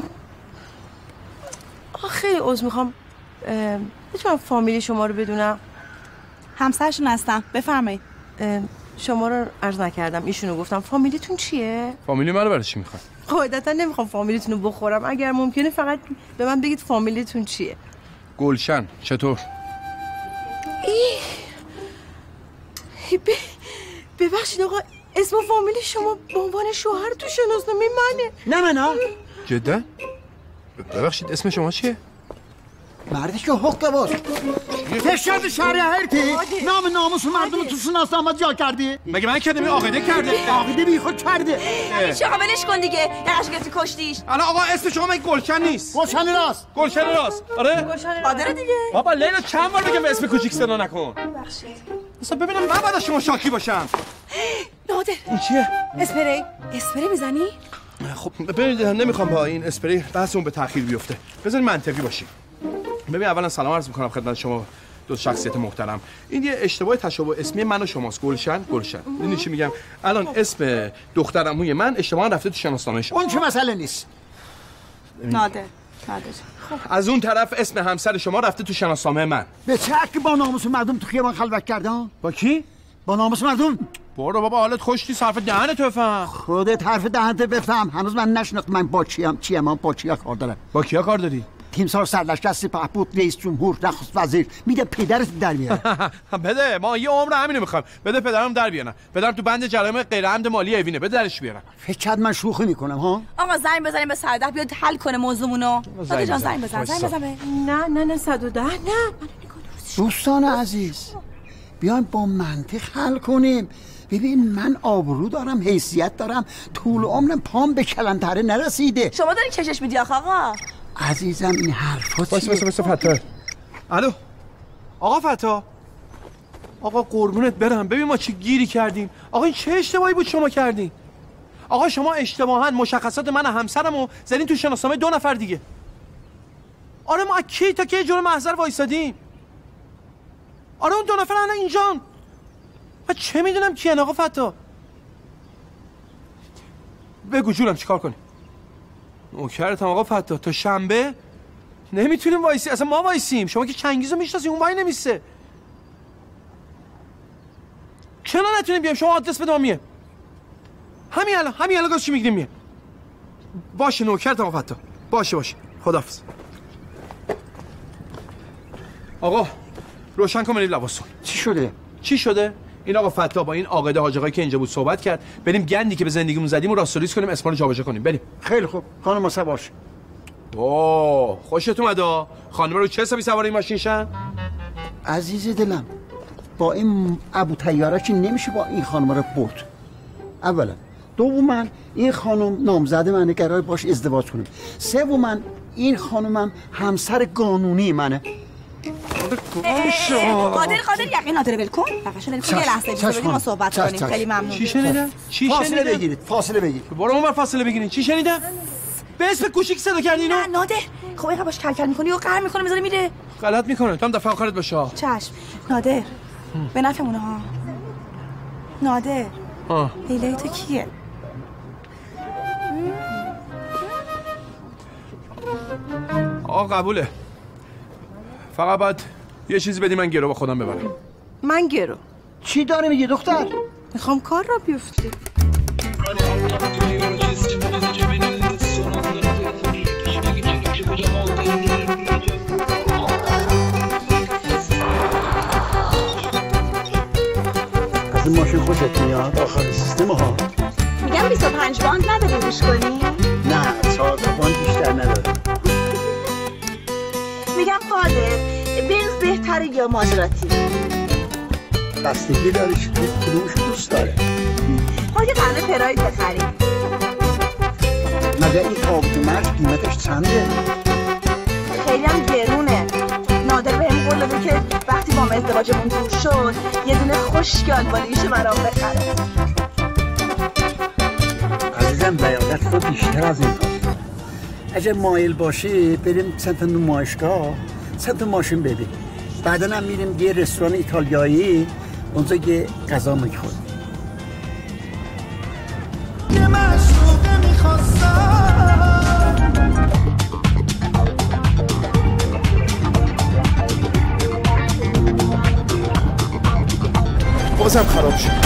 آخه خیلی عذر میخوام میتونم فامیلی شما رو بدونم؟ همسرشون هستم بفرمایید. شما رو عرض نکردم ایشونو گفتم فامیلیتون چیه؟ فامیلی منو برای چی میخواد؟ قاعدتا نمیخوام فامیلیتون رو بخورم اگر ممکنه فقط به من بگید فامیلیتون چیه؟ گلشن چطور؟ ای ب... ببخشید آقا اسم و فامیلی شما به عنوان شوهر تو شناسنامه منه. نه من ها جدا؟ ببخشید اسم شما چیه؟ مردی که حق باز فشارد شهری هرتی نام ناموس مردم تو شناسنامه جا کردی؟ مگه من کردم این عاقده کرده؟ عاقده بی خود کرده. هیچ آقا ولش کن دیگه نقش گرفتی کشتیش. الان آقا اسم شما مگه گلشن نیست؟ گلشن راست. گلشن راست. آره؟ قادر دیگه. بابا لیلا چند بار بگم اسم کوچیک صدا نکن. ببخشید. اصلا ببینم من بعد از شما شاکی باشم. نادر. این چیه؟ اسپری. اسپری میزنی؟ خب ببینید نمیخوام با این اسپری بحثمون به تأخیر بیفته. بذارید منطقی باشیم. ببین اولا سلام عرض میکنم خدمت شما دو شخصیت محترم. این یه اشتباه تشابه اسمی من و شماست. گلشن گلشن. میدونی چی میگم؟ الان اسم دخترعموی من اشتباها رفته تو شناسنامه‌ش. اون چه مسئله نیست. نادر. نادر. از اون طرف اسم همسر شما رفته تو شناسنامه من. به چه حقی با ناموس مردم تو خیابان خلوت کردن؟ با کی؟ با ناموس مردم. برو بابا حالت خوشتی صرف دهنت بفهم. خودت حرف دهنت بفهم. هنوز من نشناختم من با چیم چیم من با چیا کار دارم. با کیا کار داری؟ تیمسار سرلشکر سپهبد رئیس جمهور نخست وزیر میده پدرت در بیاره. بده ما یه عمر همینو میخوام. بده پدرم در بیارن. پدرم تو بند جرایم غیر عمد مالی اوینه. بده درش بیارن. فکر کرد من شوخی میکنم ها؟ آقا زنگ بزنیم به صدف بیاد حل کنه موضوعمونو. داده جان زنگ بزن. زنگ بزن به. نه نه نه صد و ده نه. دوستان عزیز بیایم با منطق حل کنیم. ببین من آبرو دارم حیثیت دارم طول عمرم پام به کلانتره نرسیده. شما داری چشش میدی آقا؟ عزیزم این حرفا چیه؟ واسه واسه فتا. الو آقا فتا. آقا قربونت برم ببین ما چه گیری کردیم. آقا این چه اشتباهی بود شما کردین؟ آقا شما اشتباهاً مشخصات من و همسرمو زدین تو شناسنامه دو نفر دیگه. آره ما کی تا کی جلوی محضر وایسادیم. آره اون دو نفر الان اینجان. من چه میدونم کیه آقا فتا؟ بگو جونم چیکار کنیم؟ نوکرتم آقا فتا تا شنبه نمیتونیم وایسی. اصلا ما وایسیم شما که چنگیزو میشناسی اون وای نمیسته. چرا نتونیم بیایم؟ شما آدرس بده ما میه همین الان همین الان گاز چی میگیریم میه. باشه نوکرتم آقا فتا. باشه باشه خداحافظ. آقا روشن کن بریم لباسون. چی شده؟ چی شده؟ این آقا فتا با این عاقده حاج آقایی که اینجا بود صحبت کرد. بریم گندی که به زندگیمون زدیم و راستوریس کنیم اسما رو جابجا کنیم. بریم. خیلی خوب خانم ما سوارش. اوه خوشت اومد. خانم رو چه حسابی سوار این ماشین شن؟ عزیز دلم با این ابو طیاره که نمیشه با این خانم رو برد. اولا دوما این خانم نامزد منه قرار باش ازدواج کنیم. سوما این خانمم همسر قانونی منه. قادر قادر یقین نادر ول کن. فقط ول کن یه لحظه بذارید ما صحبت کنیم. خیلی ممنون. چی شنیدم؟ چی فاصله بگیرید فاصله بگیرید. برو اون بر فاصله بگیرین. چی شنیدم؟ به اسم کوچیک صدا کردی اینو؟ نه نادر خب اینقدر باش کل کل می‌کنی و قهر می‌کنه میذاره میره. غلط می‌کنه. تو هم دفعه آخرت باشه. چشم. نادر به نفعمونه ها. نادر ها لیلای تو کیه؟ آقا قبوله. فقط باید یه چیزی بدی من گرو با خودم ببرم. من گرو؟ چی داره میگه دختر؟ میخوام کار را بیفتی. از این ماشین خوشت میاد؟ آخر سیستم ها میگم بیست و پنج باند نداری روش کنی؟ نه چهارده باند بیشتر نداره. میگم قادر بنز بهتره یا مازراتی؟ بستگی داره که کدومش دوست داره. ما یه قرنه پراید بخریم. مگه حالا این تابوت مرد قیمتش چنده؟ خیلی هم گرونه. نادر بهم قول داده که وقتی با هم ازدواجمون دور شد یه دونه خوشگل بالیشو برام بخره. عزیزم بیادت خود بیشتر از این هست. اگه مایل باشی بریم سمت نمایشگاه سمت ماشین ببین. بعدا هم میریم یه رستوران ایتالیایی اونجا یه غذا میخوریم. یه معشوقه میخواستم بازم خراب شد.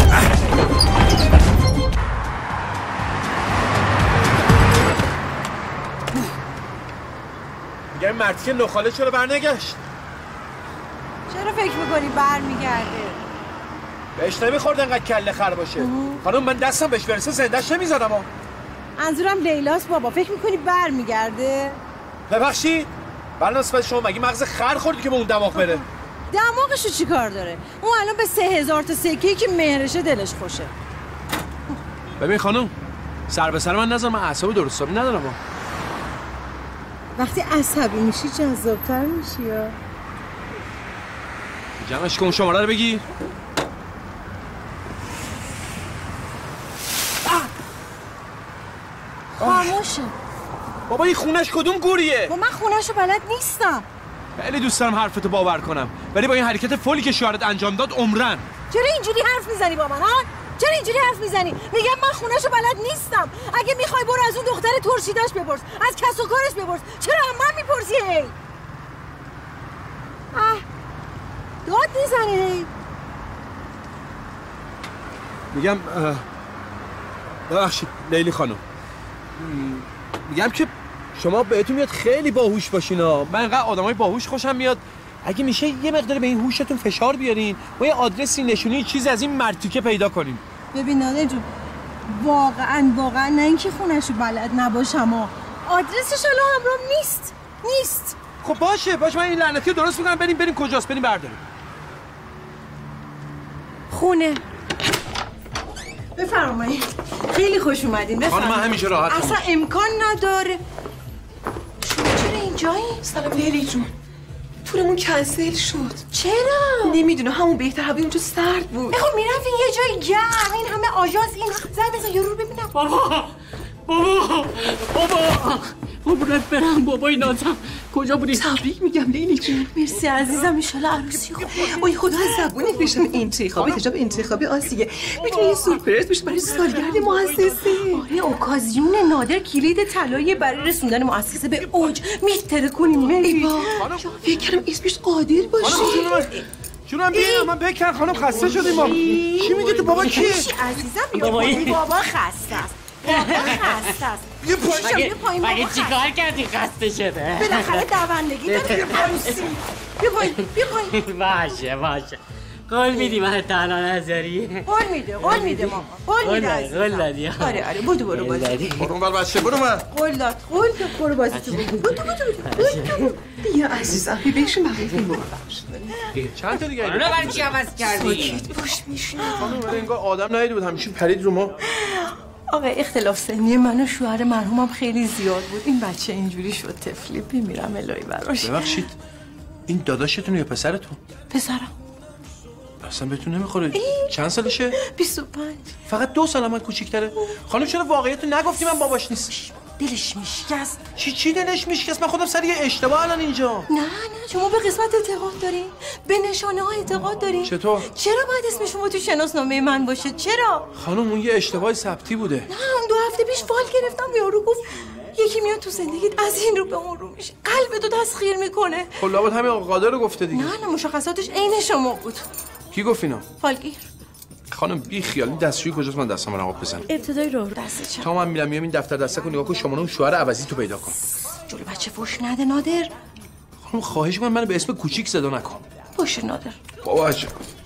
میگم مرتی که نخاله چرا برنگشت؟ چرا فکر میکنی برمیگرده؟ بهش نمیخورد انقدر کله خر باشه. خانم من دستم بهش برسه زندهش نمیزدم. منظورم لیلاست بابا. فکر میکنی برمیگرده؟ ببخشید بر نسبت شما مگه مغز خر خوردی که به اون دماغ بره؟ دماغشو چی کار داره؟ اون الان به سه هزار تا سکه‌ای که مهرشه دلش خوشه. ببین خانم سر به سر من نذار، من اعصاب درست حسابی ندارم. وقتی عصبی میشی جذاب‌تر میشی. یا جمعش کن شماره رو بگی. خاموشه. بابا این خونش کدوم گوریه؟ با من خونه‌شو بلد نیستم. خیلی دوست دارم حرفتو باور کنم ولی با این حرکت فولی که شوهرت انجام داد عمرن. چرا اینجوری حرف میزنی با من ها؟ چرا اینجوری حرف میزنی؟ میگم من خونه‌شو بلد نیستم. اگه میخوای برو از اون دختر ترشیدش بپرس، از کس و کارش بپرس. چرا هم من میپرسی هی؟ اه داد میزنی هی. میگم ببخشید لیلی خانم، میگم که شما بهتون میاد خیلی باهوش باشین ها. من انقدر آدمای باهوش خوشم میاد. اگه میشه یه مقدار به این هوشتون فشار بیارین و یه آدرسی نشونی چیزی از این مرتیکه پیدا کنین. ببین نادر جون واقعا واقعا نه اینکه خونه‌شو بلد نباشم ها، آدرسش الان همراهم نیست. نیست. خب باشه باشه من این لعنتی رو درست میکنم. بریم بریم کجاست؟ بریم برداریم. خونه. بفرمایید. خیلی خوش اومدین. بفرمایید. خانم من همیشه راحتم. اصلا امکان نداره. شما چرا اینجایی؟ سلام لیلی جون. تورمون کنسل شد. چرا؟ نمیدونم همون بهتر هوای اونجا سرد بود. خب میرفتین یه جای گرم. این همه آژانس این زنگ بزن یارو رو ببینم. بابا بابا بابا قربونت برم بابای نازم کجا بودی؟ تبریک میگم لیلی جون. مرسی عزیزم. ان شاءالله عروسی خوب. وای خدا از زبونت بشم. انتخاب حجاب انتخاب آسیه. میتونی یه سورپرایز بشه برای سالگرد مؤسسه. آره اوکازیون نادر کلید طلایی برای رسوندن مؤسسه به اوج. میتره کنیم. ای بابا فکر کردم اسمش قادر باشه. جونم بیا من بکن خانم خسته شدیم ما. چی میگی تو بابا کیه؟ عزیزم بابا بابا خسته است. بابا خسته است. بیا پایین. مگه چیکار کردی خسته شده؟ بالاخره دوندگی داره عروسی. بیا پایین بیا پایین. باشه باشه. قول میدی من تنها نذاری؟ قول میده قول میده ماما. قول میده عزیزم. قول دادی. آره آره برو برو بازی. برو بر بچه برو من. قول داد قول داد برو بازی تو. برو برو. بیا عزیزم ببینشون بقیه فیلم رو چند تا دیگه رو برای چی عوض کردی؟ باش میشینه. خانم انگار آدم ندیده بود همیشه پرید رو ما. آقا اختلاف سنی من و شوهر مرحومم خیلی زیاد بود. این بچه اینجوری شد طفلی. بمیرم الهی براش. ببخشید این داداشتون یا پسرتون؟ پسرم. اصلا بهتون نمیخوره. چند سالشه؟ بیست و پنج. فقط دو سال من کوچیک‌تره. خانم چرا واقعیتو نگفتی من باباش نیست؟ دلش میشکست. چی چی دلش میشکست؟ من خودم سر یه اشتباه الان اینجا. نه نه شما به قسمت اعتقاد دارین؟ به نشانه ها اعتقاد دارین؟ چطور؟ چرا باید اسم شما تو شناسنامه من باشه؟ چرا؟ خانم اون یه اشتباه ثبتی بوده. نه اون دو هفته پیش فال گرفتم یارو گفت یکی میاد تو زندگیت از این رو به اون رو میشه. قلبتو تسخیر میکنه. خب لابد همین آقا قادر رو گفته دیگه. نه نه مشخصاتش عین شما بود. کی گفت اینا؟ فالگیر. خانم بی خیال این دستشویی کجاست من دستم رو آب بزنم. ابتدای راه رو دست چپ. تا من میرم میام این دفتر دسته کن نگاه کن شما اون شوهر عوضی تو پیدا کن. جلو بچه فوش نده نادر. خانم خواهش می‌کنم منو به اسم کوچیک صدا نکن. باشه نادر. بابا عجب.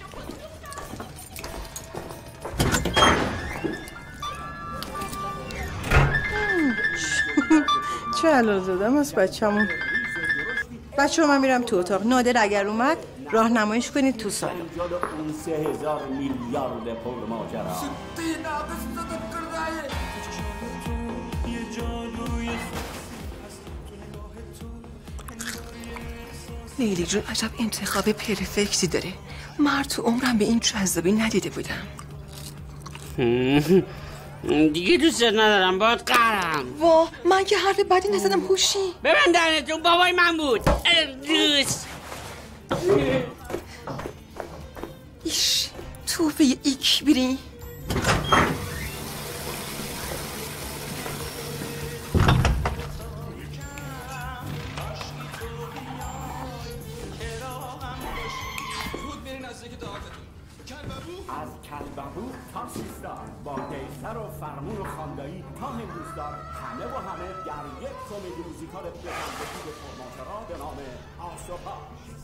چه حلال زدم از بچه‌مون. بچه‌ها من میرم تو اتاق. نادر اگر اومد راهنماییش کنید تو سالن. سه هزار میلیارد پول ماجرا. لیلی جون عجب انتخاب پرفکتی داره. مرد تو عمرم به این جذابی ندیده بودم. دیگه دوست ندارم باید قرم. وا من که حرف بدی نزدم هوشی. ببند درنتون بابای من بود. دوست ایش توفه ایک بیری. از کلبهو تا سیستان با دیسر و فرمون و خاندایی تا هندوستان همه و همه در یک کمدی موزیکال بزنگتی به فرماترا به نام آسوپا.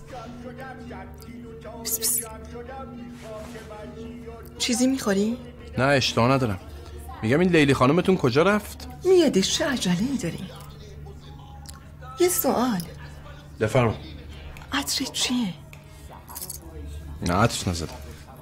چیزی میخوری؟ نه اشتها ندارم. میگم این لیلی خانمتون کجا رفت؟ میادش چه عجله‌ای داری؟ یه سوال. بفرما. عطر چیه؟ نه عطرش نزدم.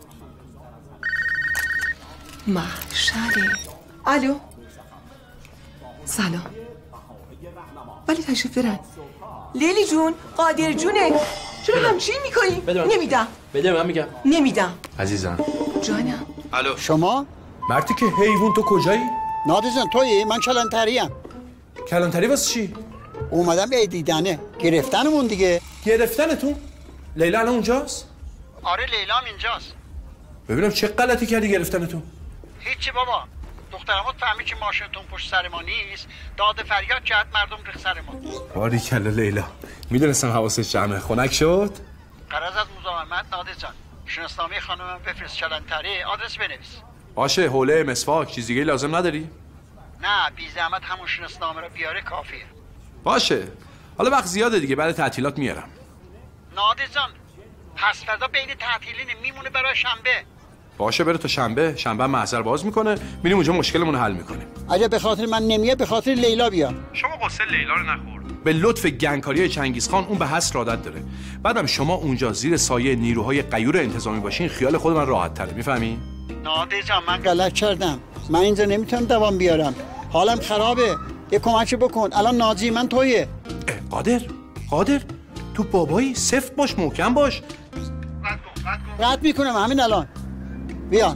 محشره. الو سلام. ولی تشریف برن. لیلی جون قادر جونه چرا همچین میکنی؟ بده من. نمیدم. بده من میگم. نمیدم. عزیزم جانم. الو شما؟ مرتی که حیوان تو کجایی؟ نادر تویی؟ من کلانتریم. کلانتری واسه چی؟ اومدم به دیدنه. گرفتنمون دیگه. گرفتنتون؟ لیلا الان اونجاست؟ آره لیلام اینجاست. ببینم چه غلطی کردی گرفتنتون؟ هیچی بابا. دخترمون فهمید که ماشینتون پشت سر ما نیست، داد فریاد کرد، مردم ریخت سر ما. باریکلا لیلا. میدونستم حواسش جمعه. خنک شد؟ غرض از مزاحمت نادر جان. شناسنامه خانمم بفرست کلانتری، آدرس بنویس. باشه حوله مسواک چیز دیگه لازم نداری؟ نه بی زحمت همون شناسنامه رو بیاره کافیه. باشه. حالا وقت زیاده دیگه بعد تعطیلات میارم. نادر جان پس فردا بین تعطیلین میمونه برای شنبه. باشه بره تا شنبه. شنبه محضر باز میکنه میریم اونجا مشکلمون رو حل میکنیم. اگه به خاطر من نمیاد به خاطر لیلا بیا. شما قصه لیلا رو نخور. به لطف گنگکاری چنگیزخان اون به حصر عادت داره. بعدم شما اونجا زیر سایه نیروهای غیور انتظامی باشین خیال خود من راحت تره. میفهمی؟ نادر جان من غلط کردم. من اینجا نمیتونم دوام بیارم. حالم خرابه. یه کمکی بکن. الان ناجی من تویه. قادر قادر تو بابایی سفت باش محکم باش. رد میکنم همین الان. بیا.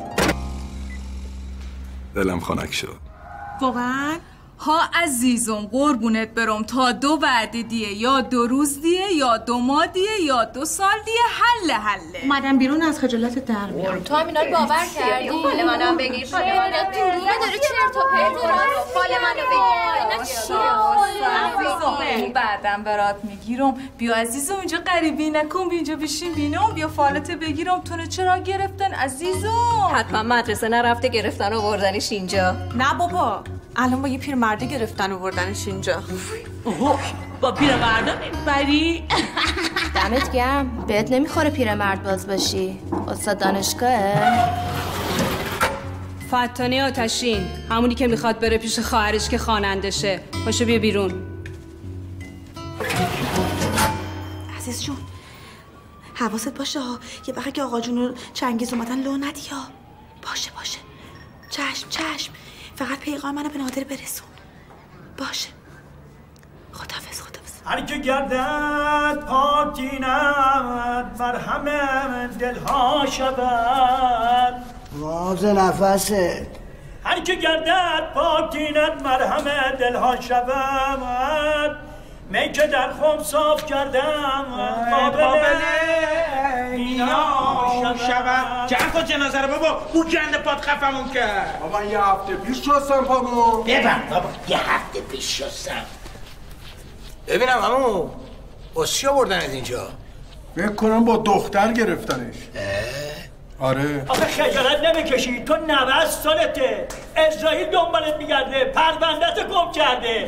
دلم خنک شد. واقعا؟ ها عزیزم قربونت برم تا دو بعد دیه یا دو روز دیه یا دو ماه دیه یا دو سال دیه حل حله. اومدم بیرون از خجالت در میام. تو هم اینا رو باور کردی؟ فال منم بگیر. فال منم بگیر. داره چرت و پرت میگه. فال منو بگیر. اینا چیه؟ بعدم برات میگیرم. بیا عزیزم اینجا غریبی نکن. بیا اینجا بشین بینم. بیا فالت بگیرم. تو چرا گرفتن عزیزم؟ حتما مدرسه نرفته گرفتن و بردنش اینجا. نه بابا. الان با یه پیرمرده گرفتن و بردنش اینجا. با پیرمرده میبری؟ دمت گرم. بهت نمیخوره پیرمرد باز باشی. استاد دانشگاهه؟ فتانه آتشین همونی که میخواد بره پیش خواهرش که خوانندشه. پاشو بیا بیرون. عزیز جون حواست باشه ها. یه وقت که آقا جون و چنگیز اومدن لو ندی ها. باشه باشه. چشم چشم. فقط پیغام منو به نادر برسون. باشه. خداحافظ خداحافظ. هر که گردد پاکینت بر همه دلها شود. راز نفست. هر که گردد پاکینت بر همه دلها شود. می که در خم صاف کردم قابل اینا شود. چند تا جنازه رو بابا او گنده پاد خفمون کرد. بابا یه هفته پیش شستم پامو. ببند بابا یه هفته پیش شستم. ببینم همون اسی آوردن از اینجا. فکر کنم با دختر گرفتنش. آره. آخه خجالت نمیکشی؟ تو نود سالته. اسرائیل دنبالت میگرده. پرونده‌ت گم کرده.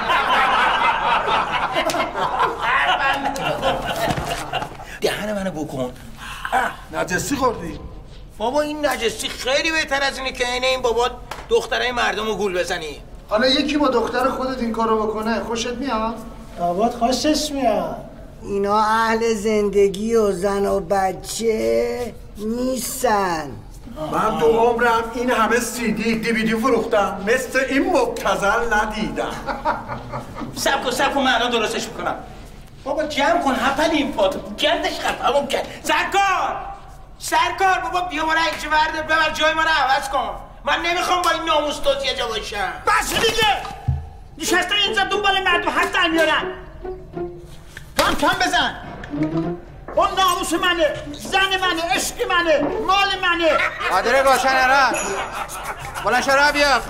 دهن منو بکن. نجسی خوردی؟ بابا این نجسی خیلی بهتر از اینه که عین این بابا دخترای مردم رو گول بزنی. حالا یکی با دختر خودت این کارو بکنه خوشت میاد؟ بابات خوشش میاد. اینا اهل زندگی و زن و بچه نیستن. من تو عمرم این همه سی دی دیویدی فروختم مثل این مبتذل ندیدم. سب کن سب کن من الان درستش میکنم. بابا جمع کن هپل این پاتو گردش خفمون کرد. سرکار سرکار بابا بیا ما را اینجا برده ببر جای ما را عوض کن. من نمیخوام با این ناموس توت یه جا باشم. بس دیگه نشسته اینجا دنبال مردم حرف در میارن. کم کم بزن. اون ناموس منه، زن منه، عشق منه، مال منه. قادر گوشن عرب بلند شو بیا.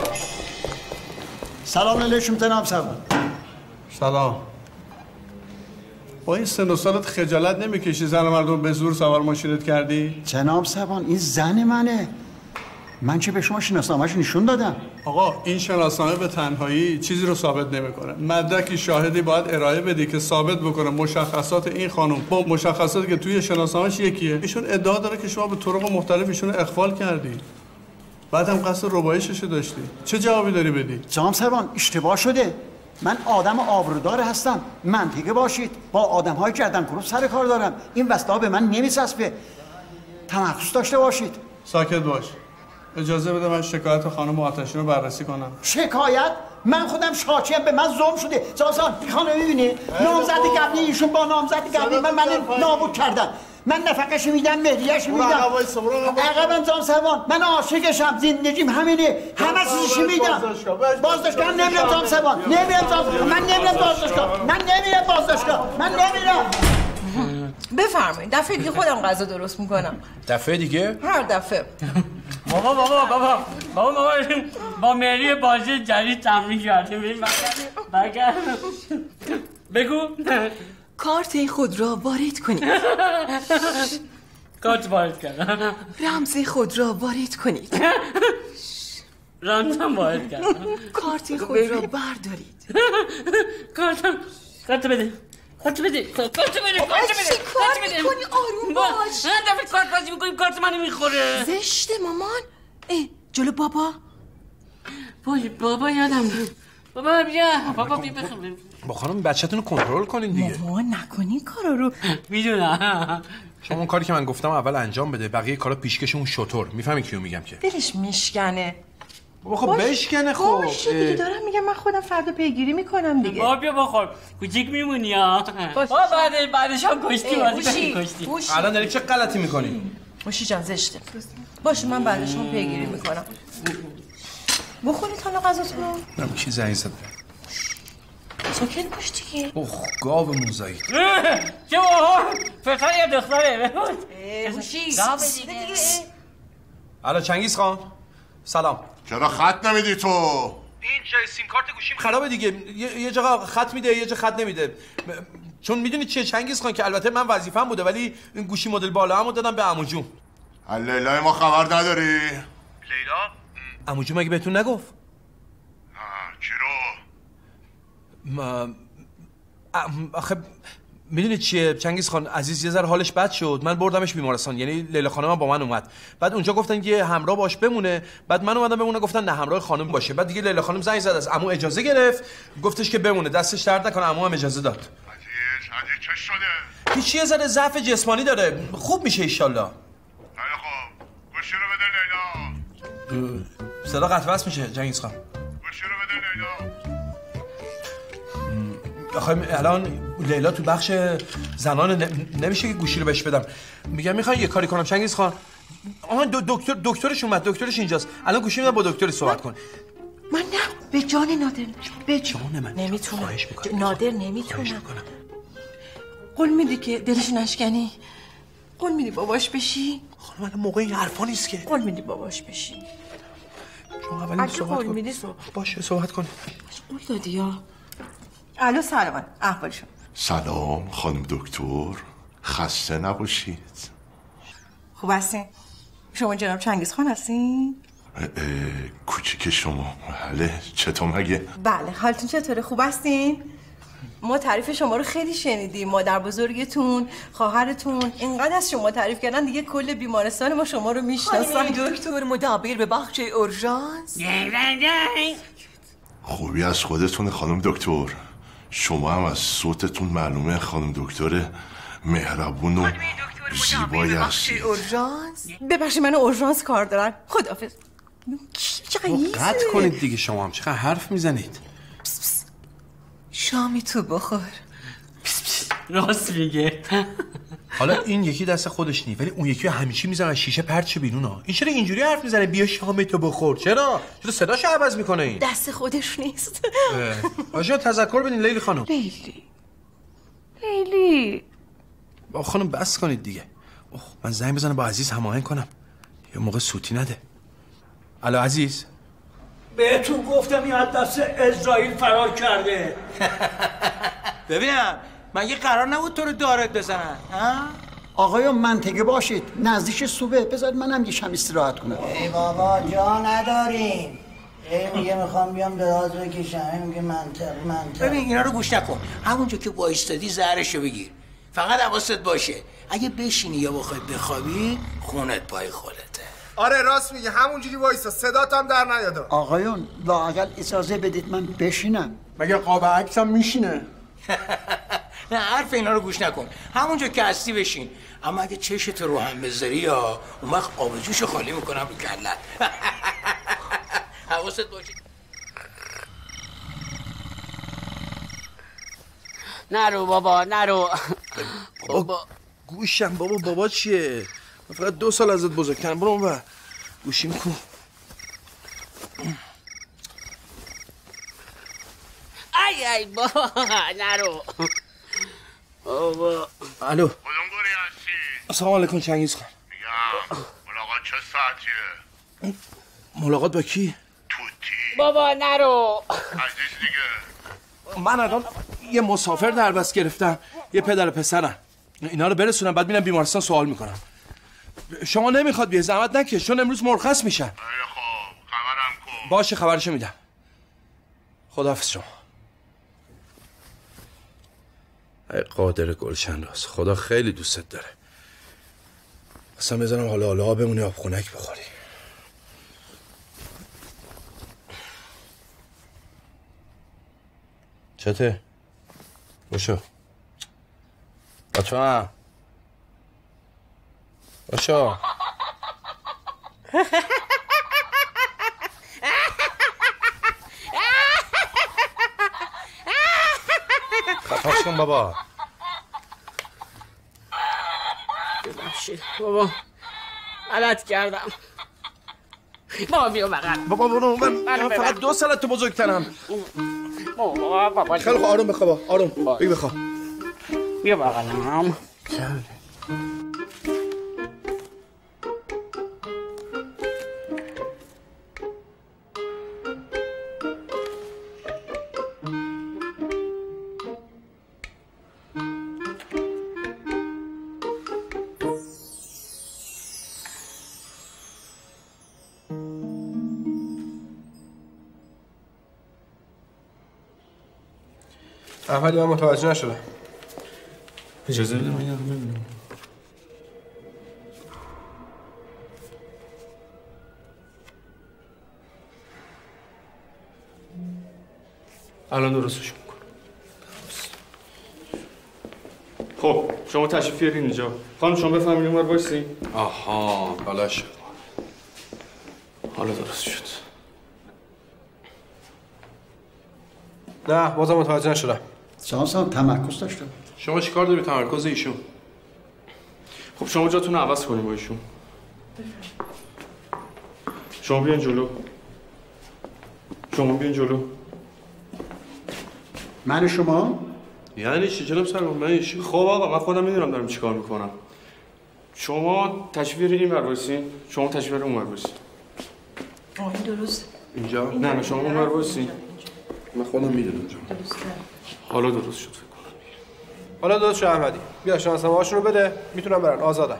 سلام علیکم جناب سروان. سلام. با این سن و سالت خجالت نمیکشی زن مردم به زور سوار ماشینت کردی؟ جناب سروان این زن منه. من که به شما شناسنامه‌اش نشون دادم. آقا این شناسنامه به تنهایی چیزی رو ثابت نمیکنه. مدرکی شاهدی باید ارائه بدی که ثابت بکنه مشخصات این خانم با مشخصاتی که توی شناسنامه‌اش یکیه. ایشون ادعا داره که شما به طرق مختلف ایشون رو اغفال کردی. بعدم قصد ربایشش داشتی. چه جوابی داری بدی؟ جناب سروان اشتباه شده. من آدم آبرودار هستم. منطقی باشید. با آدم‌های گردن کلوف سر کار دارم. این وسطا به من نمی‌چسبه. تمرکز داشته باشید. ساکت باش. اجازه بده من شکایت خانم آتشین رو بررسی کنم. شکایت؟ من خودم شاکیم به من ظلم شده. جانسان خانم می‌بینی؟ نامزد قبلی ایشون با نامزد قبلی من من نابود کردن. من نفقه‌ش میدم، مهریه‌اش میدم. عقبم جان سروان. من عاشقشم، زندگیم همینه. همه چیزش میدم. بازداشتگاه نمیرم جان سروان. نمیرم جان. من نمیرم بازداشتگاه. من نمیرم بازداشتگاه. من نمیرم. بفرمایید دفعه دیگه خودم غذا درست میکنم. دفعه دیگه؟ هر دفعه. بابا بابا بابا بابا بابا با مری بازی جدید تمرین کردیم. بگم بگو کارت خود را وارد کنید. کارت وارد کردم. رمز خود را وارد کنید. رمزم وارد کردم. کارت خود را بردارید. کارتم کارت بده. کارت بده. کارت بده. کارت بده. کارت بده. کنی آروم باش. نه دفعه کارت بازی میکنیم کارت منو میخوره. زشته مامان. اه جلو بابا. وای بابا یادم. بابا بیا. بابا بیا بخوام. با خانم بچه‌تون رو کنترل کنین دیگه. مامان نکنین کارا رو. میدونم. شما اون کاری که من گفتم اول انجام بده، بقیه کارا پیشکش اون شطور. میفهمی کیو میگم که؟ دلش میشکنه. بابا خب بشکنه خب. باشه دیگه دارم میگم من خودم فردا پیگیری میکنم دیگه. بابا بیا بخور. کوچیک میمونی ها. بابا بعد بعدش هم کشتی بازی کشتی. الان داری چه غلطی میکنی؟ موشی جان زشته. باشه من بعدش هم پیگیری میکنم. بخورید حالا غذاتون رو. نم کی زنگ زد؟ ساکت باش دیگه. اوه گاو موزایی. چه بابا فقط یه دختره. موشی گاو دیگه. الو چنگیز خان. سلام. چرا خط نمیدی تو؟ این جای سیم کارت گوشیم خرابه دیگه. یه, یه جا خط میده یه جا خط نمیده. چون میدونی چیه چنگیز خان که البته من وظیفه‌م بوده ولی این گوشی مدل بالا همو دادم به عمو جون. لیلا ما خبر نداری؟ لیلا؟ عمو جون مگه بهتون نگفت؟ نه چی رو؟ ما آخه میدونید چیه چنگیز خان عزیز یه ذره حالش بد شد. من بردمش بیمارستان، یعنی لیلا خانم با من اومد. بعد اونجا گفتن یه همراه باش بمونه. بعد من اومدم بمونه گفتن نه همراه خانم باشه. بعد دیگه لیلا خانم زنگ زد از عمو اجازه گرفت گفتش که بمونه. دستش درد نکنه عمو هم اجازه داد. عزیز عزیز چه شده؟ هیچ یه ذره ضعف جسمانی داره. خوب میشه ان شاء الله. خیلی خوب. گوشی رو بده لیلا. صدا قطع وصل میشه چنگیز خان. گوشی رو بده لیلا. آخه الان لیلا تو بخش زنان نمیشه که گوشی رو بهش بدم. میگم میخوای یه کاری کنم چنگیز خان. آها دکتر دکترش اومد. دکترش اینجاست. الان گوشی میدم با دکتر صحبت کن. من نه به جان نادر به جان من نمیتونم. خواهش میکنم. نادر نمیتونم. قول میدی که دلش نشکنی؟ قول میدی باباش بشی؟ خانم الان موقع این حرفا نیست که. قول میدی باباش بشی؟ شما اولین صحبت قول کن. میدی صحبت. باشه صحبت کن. قول دادی یا؟ الو سلام. احوال شما؟ سلام خانم دکتر. خسته نباشید. خوب هستین؟ شما جناب چنگیز خان هستین؟ کوچیک شما. بله چطور مگه؟ بله حالتون چطوره؟ خوب هستین؟ ما تعریف شما رو خیلی شنیدیم. مادر بزرگتون، خواهرتون اینقدر از شما تعریف کردن دیگه کل بیمارستان ما شما رو میشناسن. دکتر مدبر به بخش اورژانس. خوبی از خودتون خانم دکتر. شما هم از صوتتون معلومه خانم دکتر مهربون و زیبایی هستید. اورژانس. ببخشید من اورژانس کار دارم. خداحافظ. قطع کنید دیگه شما هم چقدر حرف میزنید. شامی تو بخور. راست میگه. حالا این یکی دست خودش نی، ولی اون یکی همیشه میزنه از شیشه پرت شه بیرون ها. این چرا اینجوری حرف میزنه؟ بیا شام تو بخور. چرا؟ چرا صداشو عوض میکنه این؟ دست خودش نیست. آجا تذکر بدین لیلی خانم. لیلی لیلی با خانم بس کنید دیگه. اوه من زنگ بزنم با عزیز هماهنگ کنم. یه موقع سوتی نده. الو عزیز. بهتون گفتم این از دست اسرائیل فرار کرده. ببینم مگه قرار نبود تو رو دارت بزنن؟ آقایان منطقه باشید، نزدیک صبح بذارید منم یه شم استراحت کنم. ای بابا جا نداریم. ای میگه میخوام بیام دراز بکشم، میگه منطق منطق. ببین اینا رو گوش نکن، همونجا که وایستادی زهرشو بگیر. فقط حواست باشه اگه بشینی یا بخوای بخوابی خونت پای خودته. آره راست میگه، همونجوری وایسا، صدات هم در نیاد. آقایون لااقل اجازه بدید من بشینم. مگه قاب عکسم میشینه؟ نه حرف اینا رو گوش نکن، همونجا که هستی بشین. اما اگه چشت رو هم بذاری یا اون وقت آب جوشو خالی میکنم رو کلت. حواست باشه. نرو بابا نرو. بابا گوشم بابا بابا چیه؟ من فقط دو سال ازت بزرگترم. برو اونور. گوشیم کو؟ ای ای بابا نرو بابا. الو کدوم گوری هستی؟ السلام علیکم چنگیز خان. میگم ملاقات چه ساعتیه؟ ملاقات با کی؟ بابا نرو. عزیز دیگه. من الان یه مسافر در بس گرفتم، یه پدر پسرم. اینا رو برسونم بعد میرم بیمارستان سوال میکنم. شما نمیخواد بیه زحمت نکش چون امروز مرخص میشم. خب خبرم کن. باشه خبرشو میدم. خداحافظ شما. ای قادر گلشن راست، خدا خیلی دوستت داره. اصلا بذارم حالا حالا بمونی آب خونک بخوری. چته؟ باشو بچه هم باشو. خفاش کن بابا. ببخشید بابا غلط کردم. بابا بیا بغل. بابا برو من فقط دو سالت تو بزرگترم. بابا بابا خیلی خوب آروم بخواب آروم بگی بخواب. بیا بغلم. اولی من متوجه نشدم. اجازه بده من اینو ببینم. الان درستش میکنم. خب شما تشریف بیارین اینجا. خانم شما بفهمین اونور وایسین. آها بالا شد. حالا درست شد. نه بازم متوجه نشدم. شما سام تمرکز داشتم. شما چیکار داری به تمرکز ایشون؟ خب شما جاتون رو عوض کنیم با ایشون. شما بیاین جلو. شما بیاین جلو. من شما؟ یعنی چی جناب سرگرم؟ من ایشون. خب آقا من خودم میدونم دارم چیکار میکنم. شما تشریف بیارین این ور وایسین. شما تشریف بیارین اون ور وایسین. آه این درست. اینجا؟ نه نه شما اون ور وایسین. من خودم میدونم جا. حالا درست شد فکر کنم. حالا داداش احمدی بیا شناسنامه‌هاشون رو بده میتونم برن آزادن.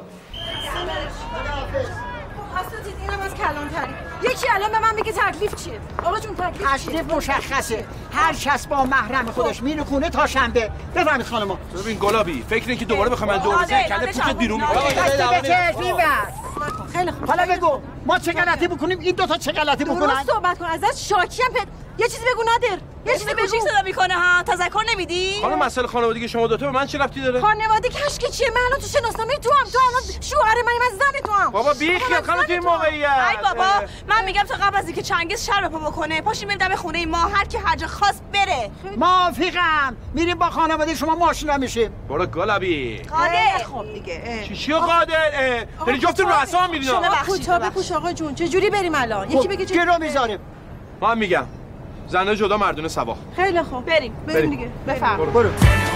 اساتید اینم از کلانتری. یکی الان به من میگه تکلیف چیه؟ آقا جون تکلیف چیه؟ تکلیف مشخصه. هر کس با محرم خودش میره خونه تا شنبه. بفهمید خانما. ببین گلابی فکر اینکه دوباره بخوام من دور بزنم کله پوچت بیرون میاد. خیلی خوب. حالا بگو ما چه غلطی بکنیم این دو تا چه غلطی بکنن؟ درست صحبت کن ازت شاکیم. یه چیزی بگو نادر. یه چیزی بگو. کوچیک صدا میکنه ها. تذکر نمیدی؟ خانم مسئله خانوادگی شما دو تا به من چه ربطی داره؟ خانواده کشکی چیه؟ من الان تو شناسنامه تو هم تو الان شوهر منی، من زن تو هم. بابا بی خیال خانم تو این موقعیت. ای بابا من میگم تا قبل از اینکه چنگیز شر پا بکنه پاشیم بریم دم خونه ما، هر کی هر جا خواست بره. موافقم. میریم با خانواده شما ماشینا میشیم. برو گلابی. قادر. خب دیگه. چی چی قادر؟ داری جفتتون رو اصلا میرین. شما کوتاه بپوش آقا جون. چه جوری بریم الان؟ یکی بگه چه رو میذاریم؟ من میگم زنه جدا مردونه سوا. خیلی خوب. بریم. بریم دیگه. بفرمایید. برو.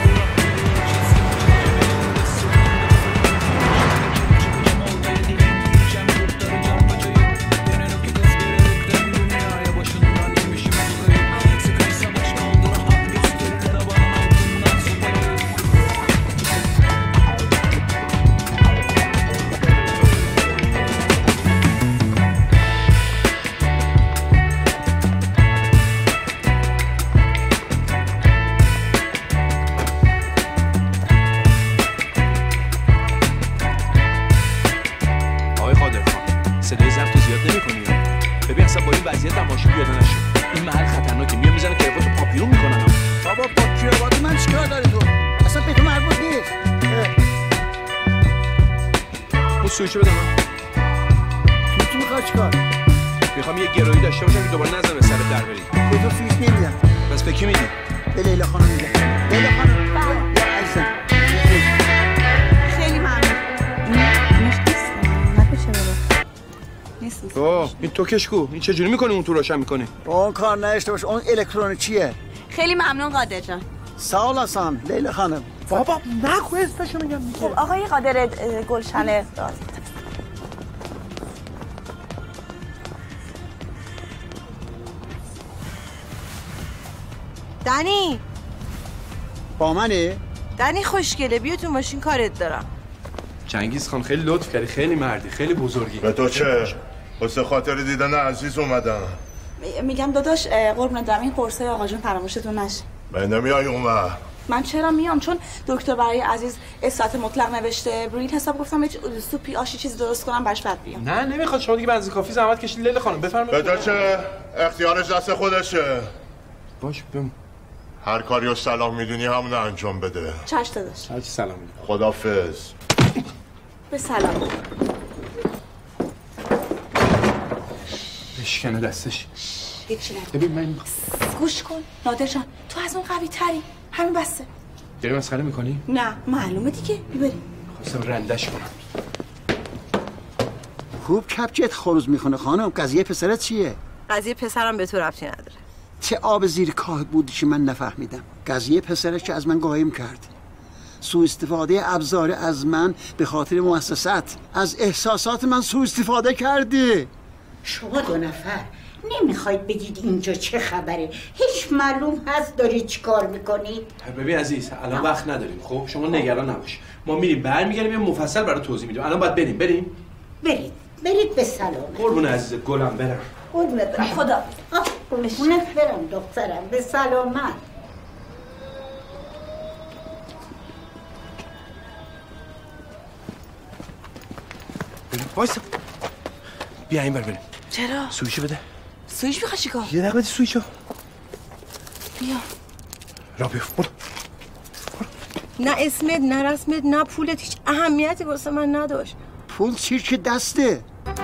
سویچو بده من. تو میخوای چیکار؟ میخوام یه گرایی داشته باشم که دوباره نزنم به سرت در بری. به تو سویچ نمیدم. بس به کی میدی؟ به لیلا خانم میدم. لیلا خانم. بله. یا عزیزم. خیلی ممنون. اوه این توکش کو؟ این چه جوری میکنه اون تو روشن میکنه؟ اون کار نداشته باش. اون الکترونیکیه. خیلی ممنون قادر جان. سالاسان لیلا خانم. بابا نگو اسمشو میگم میگه. خب آقای قادر گلشن دنی با منه؟ دنی خوشگله بیا تو ماشین کارت دارم. چنگیز خان خیلی لطف کردی، خیلی مردی، خیلی بزرگی. به تو چه؟ واسه خاطر دیدن عزیز اومدم. میگم داداش قربونت برم این قرصای آقا جون فراموشتون نشه. من نمیای اونور. من چرا میام؟ چون دکتر برای عزیز استراحت مطلق نوشته. روی این حساب گفتم یه سوپی آشی چیزی درست کنم بعدش بعد بیام. نه نمیخواد، شما دیگه بنزین کافی زحمت کشید. لیلا خانم بفرمایید. به تو چه؟ اختیارش دست خودشه. باش بم. هر کاری رو سلام میدونی همون انجام بده. چش داداش. هر چی سلام میدونی. خدافظ. به سلام. بشکنه دستش. هیچی نکن. ببین من گوش کن نادر جان، تو از اون قوی تری. همین بسه. داری مسخره میکنی؟ نه معلومه دیگه. بریم. خواستم رندش کنم. خوب کپچت خروز میخونه خانم. قضیه پسرت چیه؟ قضیه پسرم به تو ربطی نداره. چه آب زیر کاه بودی که من نفهمیدم. قضیه پسرش که از من قایم کرد. سوء استفاده ابزار از من به خاطر مؤسسات. از احساسات من سوء استفاده کردی. شما دو نفر نمیخواید بگید اینجا چه خبره؟ هیچ معلوم هست دارید چی کار میکنید؟ ببین عزیز الان وقت نداریم. خب شما نگران نباش، ما میریم برمیگردیم یه مفصل برای توضیح میدیم. الان باید بریم بریم برید برید به سلامت. قربون عزیز گلم برم. قربونت برم. خدا قربونت برم دخترم. به سلامت. بریم وایسا. بیا این بر بریم. چرا؟ سویچو بده. سویچ میخوای چیکار؟ یه دقیقه بدی سویچو. بیا. را بیا برو. نه اسمت نه رسمت نه پولت هیچ اهمیتی واسه من نداشت. پول چی که دسته؟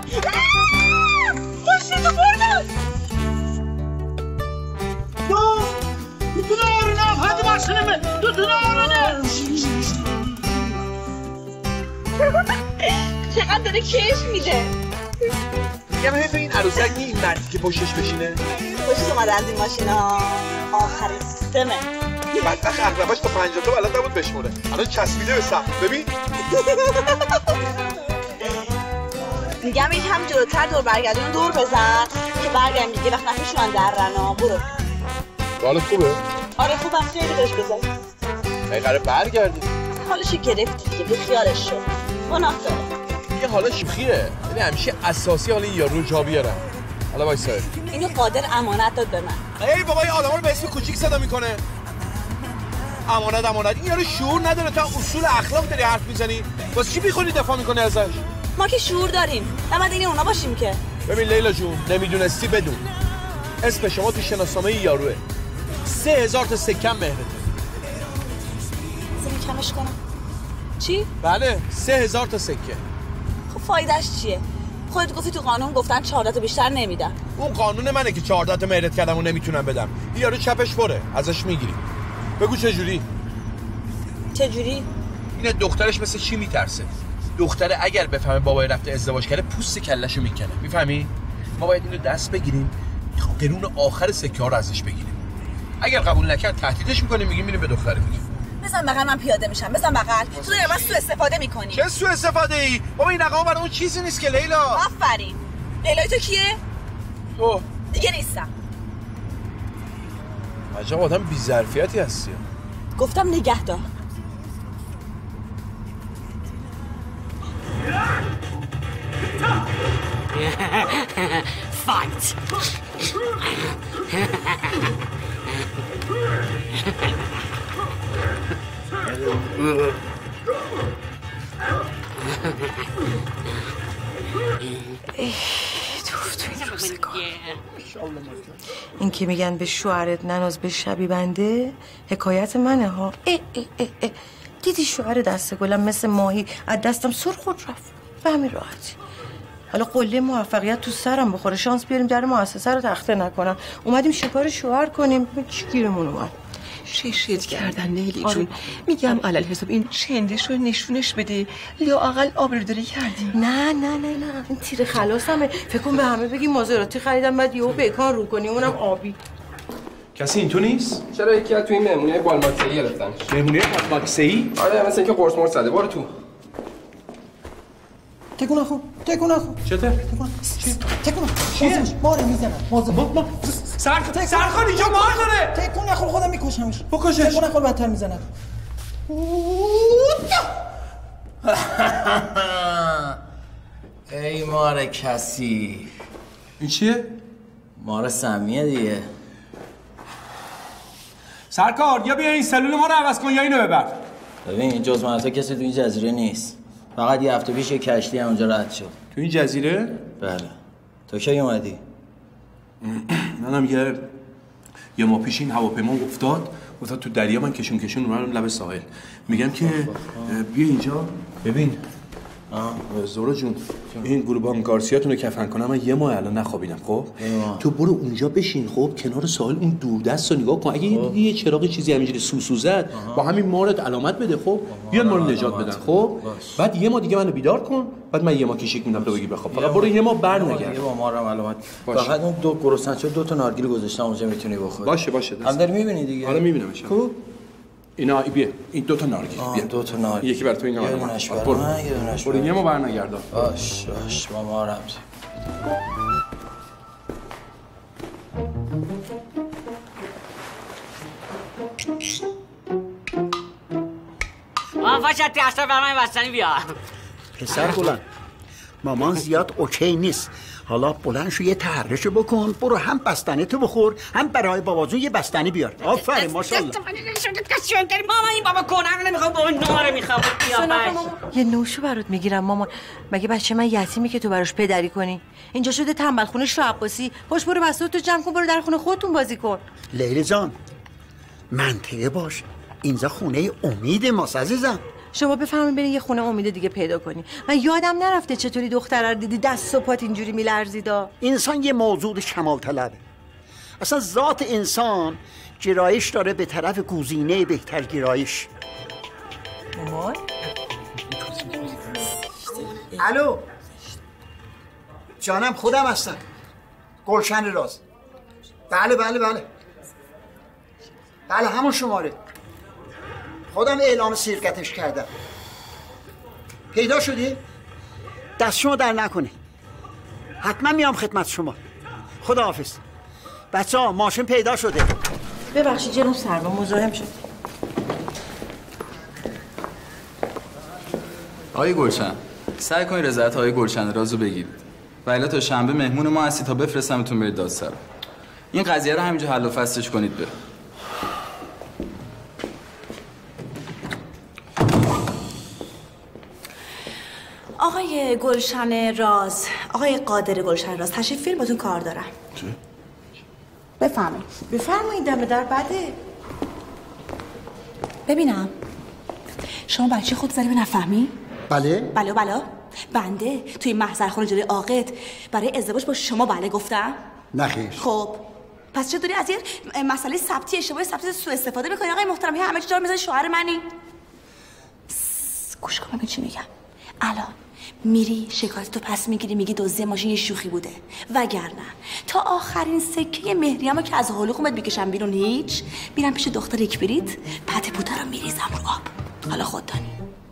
پاشتو بردم. دو تو دارونم hadi başını tutun ağrını. چقدر داره کش میده. میگم به این عروسک نی این مردی که پشتش بشینه. پشتش اومده از این ماشینا آخر سیستمه. بدبخت اغلبش تا پنجاه تا بلد نبود بشموره. الان چسبیده به سقف. ببین میگم این هم جلوتر دور برگردون دور بزن که برگردیم دیگه وقت نمیشونن در رنا. برو. حالت خوبه؟ آره خوبم. خیلی بهش بزن. ای قراره برگردی. حالشو گرفتی دیگه بی خیالش شد. گناه داره. دیگه حالا شوخیه. یعنی همیشه اساسی حالا یارو جا بیارم. حالا وایسا. اینو قادر امانت داد به من. ای بابا این آدما رو به اسم کوچیک صدا میکنه. امانت امانت. این یارو شعور نداره. تا اصول اخلاق داری حرف میزنی. واسه چی بیخونی دفاع میکنه ازش؟ ما که شعور داریم. نباید این اونا باشیم که. ببین لیلا جون نمیدونستی بدون. اسم شما تو شناسنامه یاروه. سه هزار تا سکم مهرته. زمین کمش کنم. چی؟ بله سه هزار تا سکه. خب فایدهش چیه؟ خودت گفتی تو قانون گفتن چهارده تا بیشتر نمیدن. اون قانون منه که چهارده تا مهرت کردم و نمیتونم بدم. یارو چپش پره ازش میگیری. بگو چجوری؟ چجوری؟ اینه دخترش مثل چی میترسه؟ دختره اگر بفهمه بابای رفته ازدواج کرده پوست کلهشو میکنه. میفهمی؟ ما باید اینو دست بگیریم قرون آخر سکه ها رو ازش بگیریم. اگر قبول نکرد تهدیدش میکنیم میگیم میریم به دختره میگیم. بزن بغل من پیاده میشم. بزن بغل. تو داری من سوء استفاده میکنی. چه سوء استفاده ای؟ بابا این رقم برای اون چیزی نیست که لیلا. آفرین. لیلای تو کیه؟ تو. دیگه نیستم. عجب آدم بی ظرفیتی هستی. گفتم نگه دار. فایت. این که میگن به شوهرت نناز به شبی بنده حکایت منه ها. اه اه اه اه. دیدی شوهر دست گلم مثل ماهی از دستم سر خود رفت به همین راحتی. حالا قله موفقیت تو سرم بخوره شانس بیاریم در مؤسسه رو تخته نکنم. اومدیم شکار شوهر کنیم چی گیرمون اومد. ششید کردن نیلی جون. میگم علل حساب این چندش رو نشونش بده یا اقل آبرورداری کردی. نه نه نه نه این تیر خلاصمه. فکر کن به همه بگی مازراتی خریدم بعد یهو بکار رو کنی اونم آبی. کسی این تو نیست؟ چرا یکی از تو این مهمونی بالماکسئی گرفتن؟ مهمونی بالماکسئی؟ آره مثل اینکه قرص مرص زده. برو تو. تکون نخو تکون نخو چته؟ تکون چیه؟ ماره میزنم موضوع ما سر سرخان اینجا مار داره. تکون نخور خودم میکشمش. بکشش. تکون نخور بدتر میزنم. ای مار کسی. این چیه؟ مار سمیه دیگه. سرکار یا بیا این سلول ما رو عوض کن یا اینو ببر. ببین جز من تو کسی تو این جزیره نیست. فقط یه هفته پیش یه کشتی هم اونجا رد شد. تو این جزیره؟ بله. تو کی اومدی؟ منم یه یه ماه پیش این هواپیما افتاد افتاد تو دریا. من کشون کشون اومدم لب ساحل. میگم که بیا اینجا ببین. زورا جون این گروبان گارسیاتون رو کفن کنم. من یه ماه الان نخوابیدم. خب تو برو اونجا بشین خب کنار ساحل اون دوردست رو نگاه کن. اگه یه دیدی یه چراغ چیزی همینجوری سوسو زد با همین مارت علامت بده. خب بیاد ما رو نجات بدن. خب بعد یه ماه دیگه منو بیدار کن. بعد من یه ماه کشیک میدم تو بگی بخواب. فقط برو یه ماه برنگرد. یه ماه مارم علامت. فقط اون دو گروسنچو دو تا نارگیل گذاشتم اونجا میتونی بخوری. باشه باشه. هم داری میبینی دیگه. حالا میبینمش. خوب اینا بیا این دو تا نارگیل بیا. دو تا نارگیل. یکی برای تو اینا. یه دونش برای من یه دونش برو یه ماه برنگردان. باش باش ما مارم. آن فاشد تیاستا برای من بستنی بیا. پسر بلند مامان زیاد اوکی نیست. حالا بلند شو یه تحرشو بکن. برو هم بستنی تو بخور هم برای بابازون یه بستنی بیار. آفرین ماشاءالله. مامان این بابا کنه نمیخوام بابا نوره میخوام. یه نوشو برات میگیرم مامان. مگه بچه من یتیمی که تو براش پدری کنی؟ اینجا شده تنبل خونه شاه عباسی. باش برو بساط تو جمع کن برو در خونه خودتون بازی کن. لیلی جان منطقه باش. اینجا خونه امید ماست عزیزم. شما بفهمین برین یه خونه امید دیگه پیدا کنی. من یادم نرفته چطوری دختره رو دیدی دست و پات اینجوری میلرزیدا. انسان یه موجود کمال طلبه. اصلا ذات انسان گرایش داره به طرف گزینه بهتر گرایش. مامان الو جانم خودم هستم. گلشن راز. بله بله بله بله همون شماره. خودم اعلام سرقتش کردم. پیدا شدی؟ دست شما در نکنه. حتما میام خدمت شما. خداحافظ. بچه ها ماشین پیدا شده. ببخشید جناب سروا مزاحم شد. آقای گلشن سعی کنید رضایت آقای گلشن رازو بگیرید. ولی تا شنبه مهمون ما هستی تا بفرستمتون برید دادسرا. این قضیه رو همینجا حل و فصلش کنید بره. آقای گلشن راز، آقای قادر گلشن راز تشریف بیارید باتون کار دارم. چه؟ بفهمید بفرمایید. دم در بده. ببینم شما برای چی خود زدی به نفهمی؟ بله بله بله بنده توی محضر خونه جلوی عاقد برای ازدواج با شما بله گفتم؟ نخیر. خب پس چه داری از یه مسئله ثبتی اشتباه ثبتی سوء استفاده می‌کنی آقای محترم؟ همه چی دار می‌ذاری شوهر منی. گوش کن ببین چی میگم. الان میری شکایتتو پس میگیری میگی دزدی ماشین یه شوخی بوده، وگرنه تا آخرین سکه مهریه‌مو که از حلقومت میکشم بیرون هیچ میرم پیش دختر اکبریت پته پوته رو میریزم رو آب. حالا خود دانی.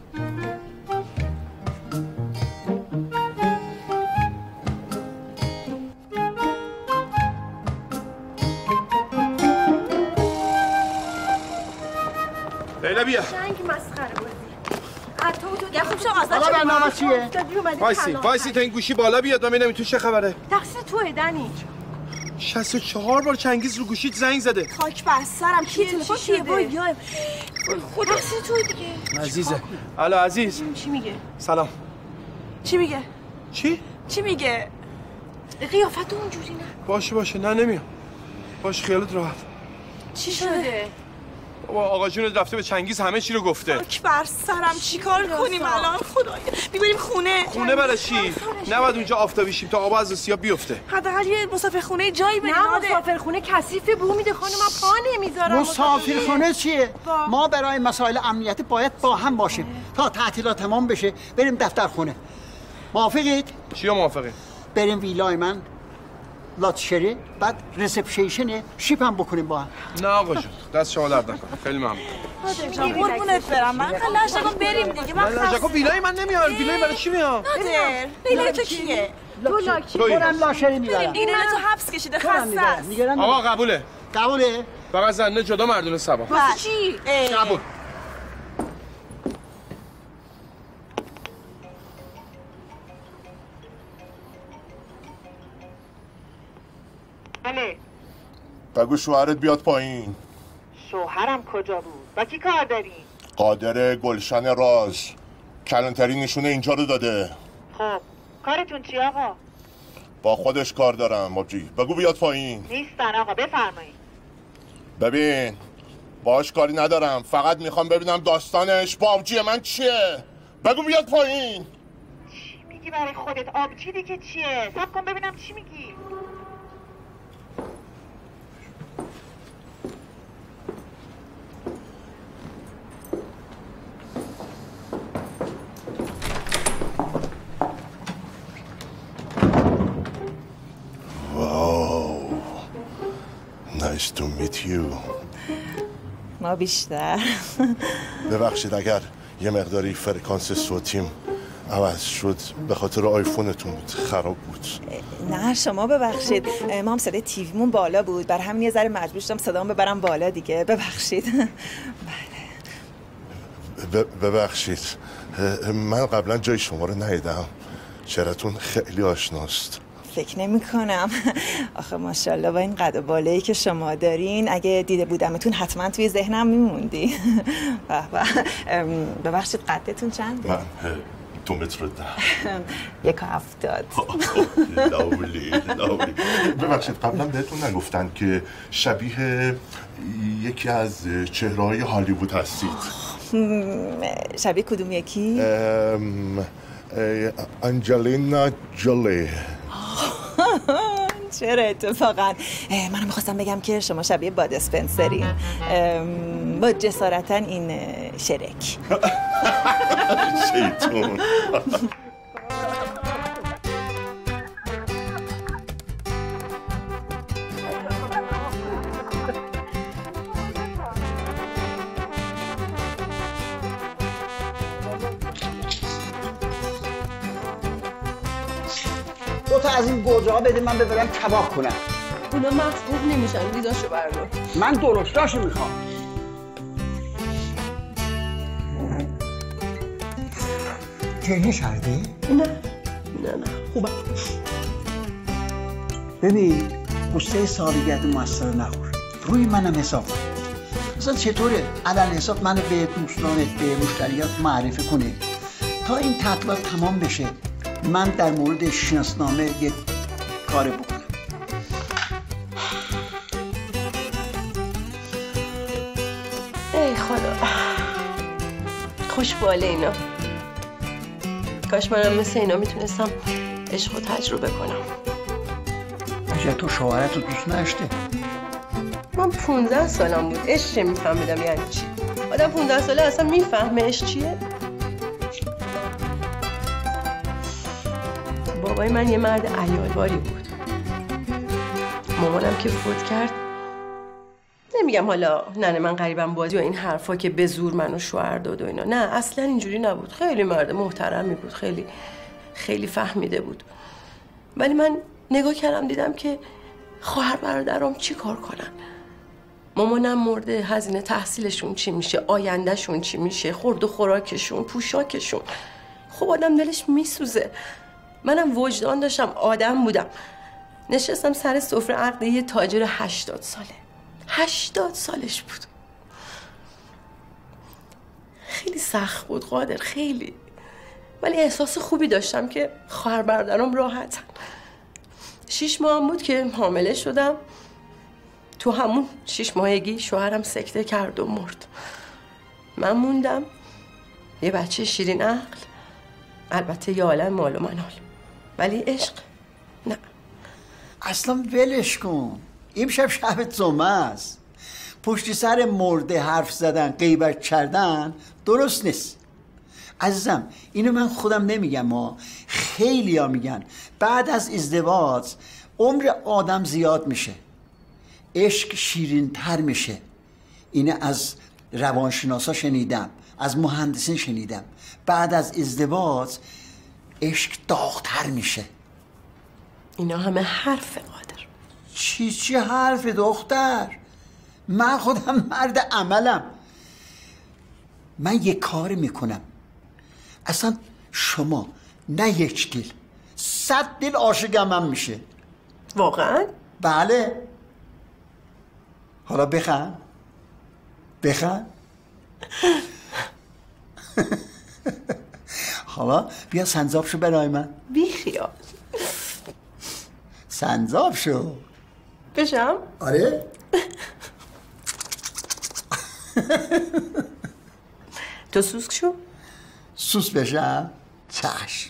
لیلا بیا. جنگ مسخره بازی. حتی تو دیگه خوب شو آقا برنامه چیه؟ وایسی وایسی تا این گوشی بالا بیاد. من ببینم تو چه خبره. تقصیر توئه دنی. شصت و چهار بار چنگیز رو گوشیت زنگ زده. خاک بر سرم. کی تلفن کیه؟ وای یا خدا تقصیر توئه دیگه. عزیزه. الو عزیز. چی میگه؟ سلام. چی میگه؟ چی؟ چی میگه؟ قیافت اونجوری نه. باشه باشه نه نمیام. باشه خیالت راحت. چی شده؟ بابا آقا جون رفته به چنگیز همه چی رو گفته. خاک بر سرم. چیکار کنیم الان خدایا؟ میبریم خونه. خونه برای چی؟ نباید اونجا آفتابی شیم تا آب از آسیا بیفته. حداقل یه مسافرخونه جایی بریم. نه مسافرخونه کثیفه بو میده خانم. من پا نمیذارم. مسافرخونه چیه؟ با. ما برای مسائل امنیتی باید با هم باشیم تا تعطیلات تمام بشه بریم دفتر خونه. موافقید؟ چیا موافقی؟ بریم ویلای من لاتشری بعد ریسپشن شیپ هم بکنیم با هم. نه آقا جون دست شما درد نکنه. خیلی ممنون. جان قربونت برم. من خلاص نکن بریم دیگه. من خلاص نکن. ویلای من نمیاد. ویلای برای چی میاد؟ نادر ویلای تو کیه؟ تو لاکی. برم لاشری میبرم. این تو حبس کشیده خسته است. آقا قبوله. قبوله؟ فقط زنده جدا مردونه سبا. واسه چی؟ قبول. بله. بگو شوهرت بیاد پایین. شوهرم کجا بود؟ با کی کار داری؟ قادر گلشن راز کلانتری نشونه اینجا رو داده. خب کارتون چی آقا؟ با خودش کار دارم آبجی. بگو بیاد پایین. نیستن آقا بفرمایید. ببین باش کاری ندارم فقط میخوام ببینم داستانش با آبجی من چیه. بگو بیاد پایین. چی میگی برای خودت؟ آبجی دیگه چیه؟ صبر کن ببینم چی میگی. واو nice to meet you. ما بیشتر. ببخشید اگر یه مقداری فرکانس صوتیم عوض شد به خاطر آیفونتون بود خراب بود. نه شما ببخشید ما هم صدای تیویمون بالا بود بر همین یه ذره مجبور شدم صدامو ببرم بالا دیگه. ببخشید. بله ببخشید من قبلا جای شما رو ندیدم. چهره‌تون خیلی آشناست. فکر نمی کنم. آخه ماشاءالله با این قد و بالایی که شما دارین اگه دیده بودمتون حتما توی ذهنم میموندی. ببخشید قدتون چنده؟ من دو متر ده. یک و هفتاد. لاولی لاولی. ببخشید قبلا بهتون نگفتن که شبیه یکی از چهره‌های هالیوود هستید؟ شبیه کدوم یکی؟ انجلینا جولی. چرا اتفاقا منم میخواستم بگم که شما شبیه باد اسپنسرین با جسارتا این شرک. شیطون. دو تا از این گوجه ها بده من ببرم کباب کنم. اونا مخبوب نمیشن ویزاشو بردار. من درشتاشو میخوام. چه شرده؟ نه نه نه خوبه. ببین قصه سالگرد موثر نخور روی منم حساب کن. اصلا چطوره علل حساب منو به دوستانت به مشتریات معرفی کنه تا این تعطیلات تمام بشه من در مورد شناسنامه یک کار بکنم. ای خدا خوشباله اینا. کاش منم مثل اینا میتونستم عشق رو تجربه کنم. عجب تو شوهرت رو دوست نشته؟ من پونزده سالم بود عشق میفهمیدم یعنی چی. آدم پونزده ساله اصلا میفهمه عشق چیه؟ بابای من یه مرد عیالواری بود. مامانم که فوت کرد، نمیگم حالا ننه من غریبم بازی و این حرفا که به زور منو شوهر داد و اینا، نه اصلا اینجوری نبود. خیلی مرد محترمی بود، خیلی خیلی فهمیده بود. ولی من نگاه کردم دیدم که خواهر برادرام چی کار کنن. مامانم مرده، هزینه تحصیلشون چی میشه، آیندهشون چی میشه، خورد و خوراکشون، پوشاکشون. خب آدم دلش میسوزه. منم وجدان داشتم، آدم بودم. نشستم سر سفره عقد یه تاجر هشتاد ساله. هشتاد سالش بود. خیلی سخت بود قادر، خیلی. ولی احساس خوبی داشتم که خواهر برادرام راحتن. شیش ماه بود که حامله شدم. تو همون شیش ماهگی شوهرم سکته کرد و مرد. من موندم یه بچه شیرین عقل، البته یه عالم مال و منال، ولی عشق نه. اصلا ولش کن، امشب شب جمعه است. پشت سر مرده حرف زدن، غیبت کردن درست نیست. عزیزم اینو من خودم نمیگم، ما خیلی ها میگن بعد از ازدواج عمر آدم زیاد میشه، عشق شیرین تر میشه. اینه از روانشناسا شنیدم، از مهندسین شنیدم، بعد از ازدواج عشق داغ‌تر میشه. اینا همه حرف قادر. چی چی حرف دختر؟ من خودم مرد عملم. من یک کار میکنم، اصلا شما نه یک دل صد دل عاشقم من میشه. واقعا؟ بله. حالا بخند بخند. حالا بیا سنجاب شو برای من. بی خیال. سنجاب شو. بشم؟ آره. تو سوسک شو؟ سوس besham? چشم.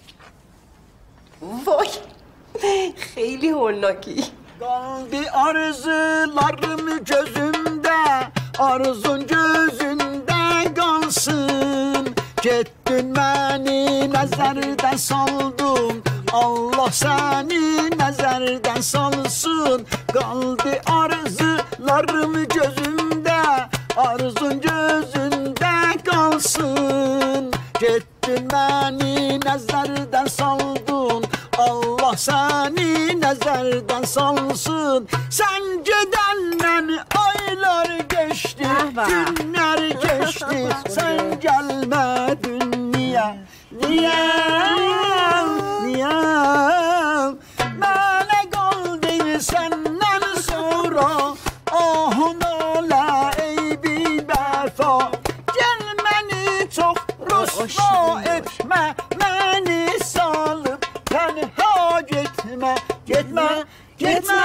وای خیلی هولناکی. Kaldı arzularım gözümde, arzun gözünde kalsın. Gittin beni nezerden saldın, Allah seni nezerden salsın. Kaldı arzularım gözümde, arzun gözünde kalsın. Gittin beni nezerden saldın, Allah seni nezerden salsın. Sen gidenden aylar geçti, günler geçti. Sen gelmedin niye? Niye? Niye? Bana kaldın senden sonra, ahım ola ey bir vefa. Gelmeni çok rüsva etme, beni salıp tenha gitme, gitme, gitme, gitme.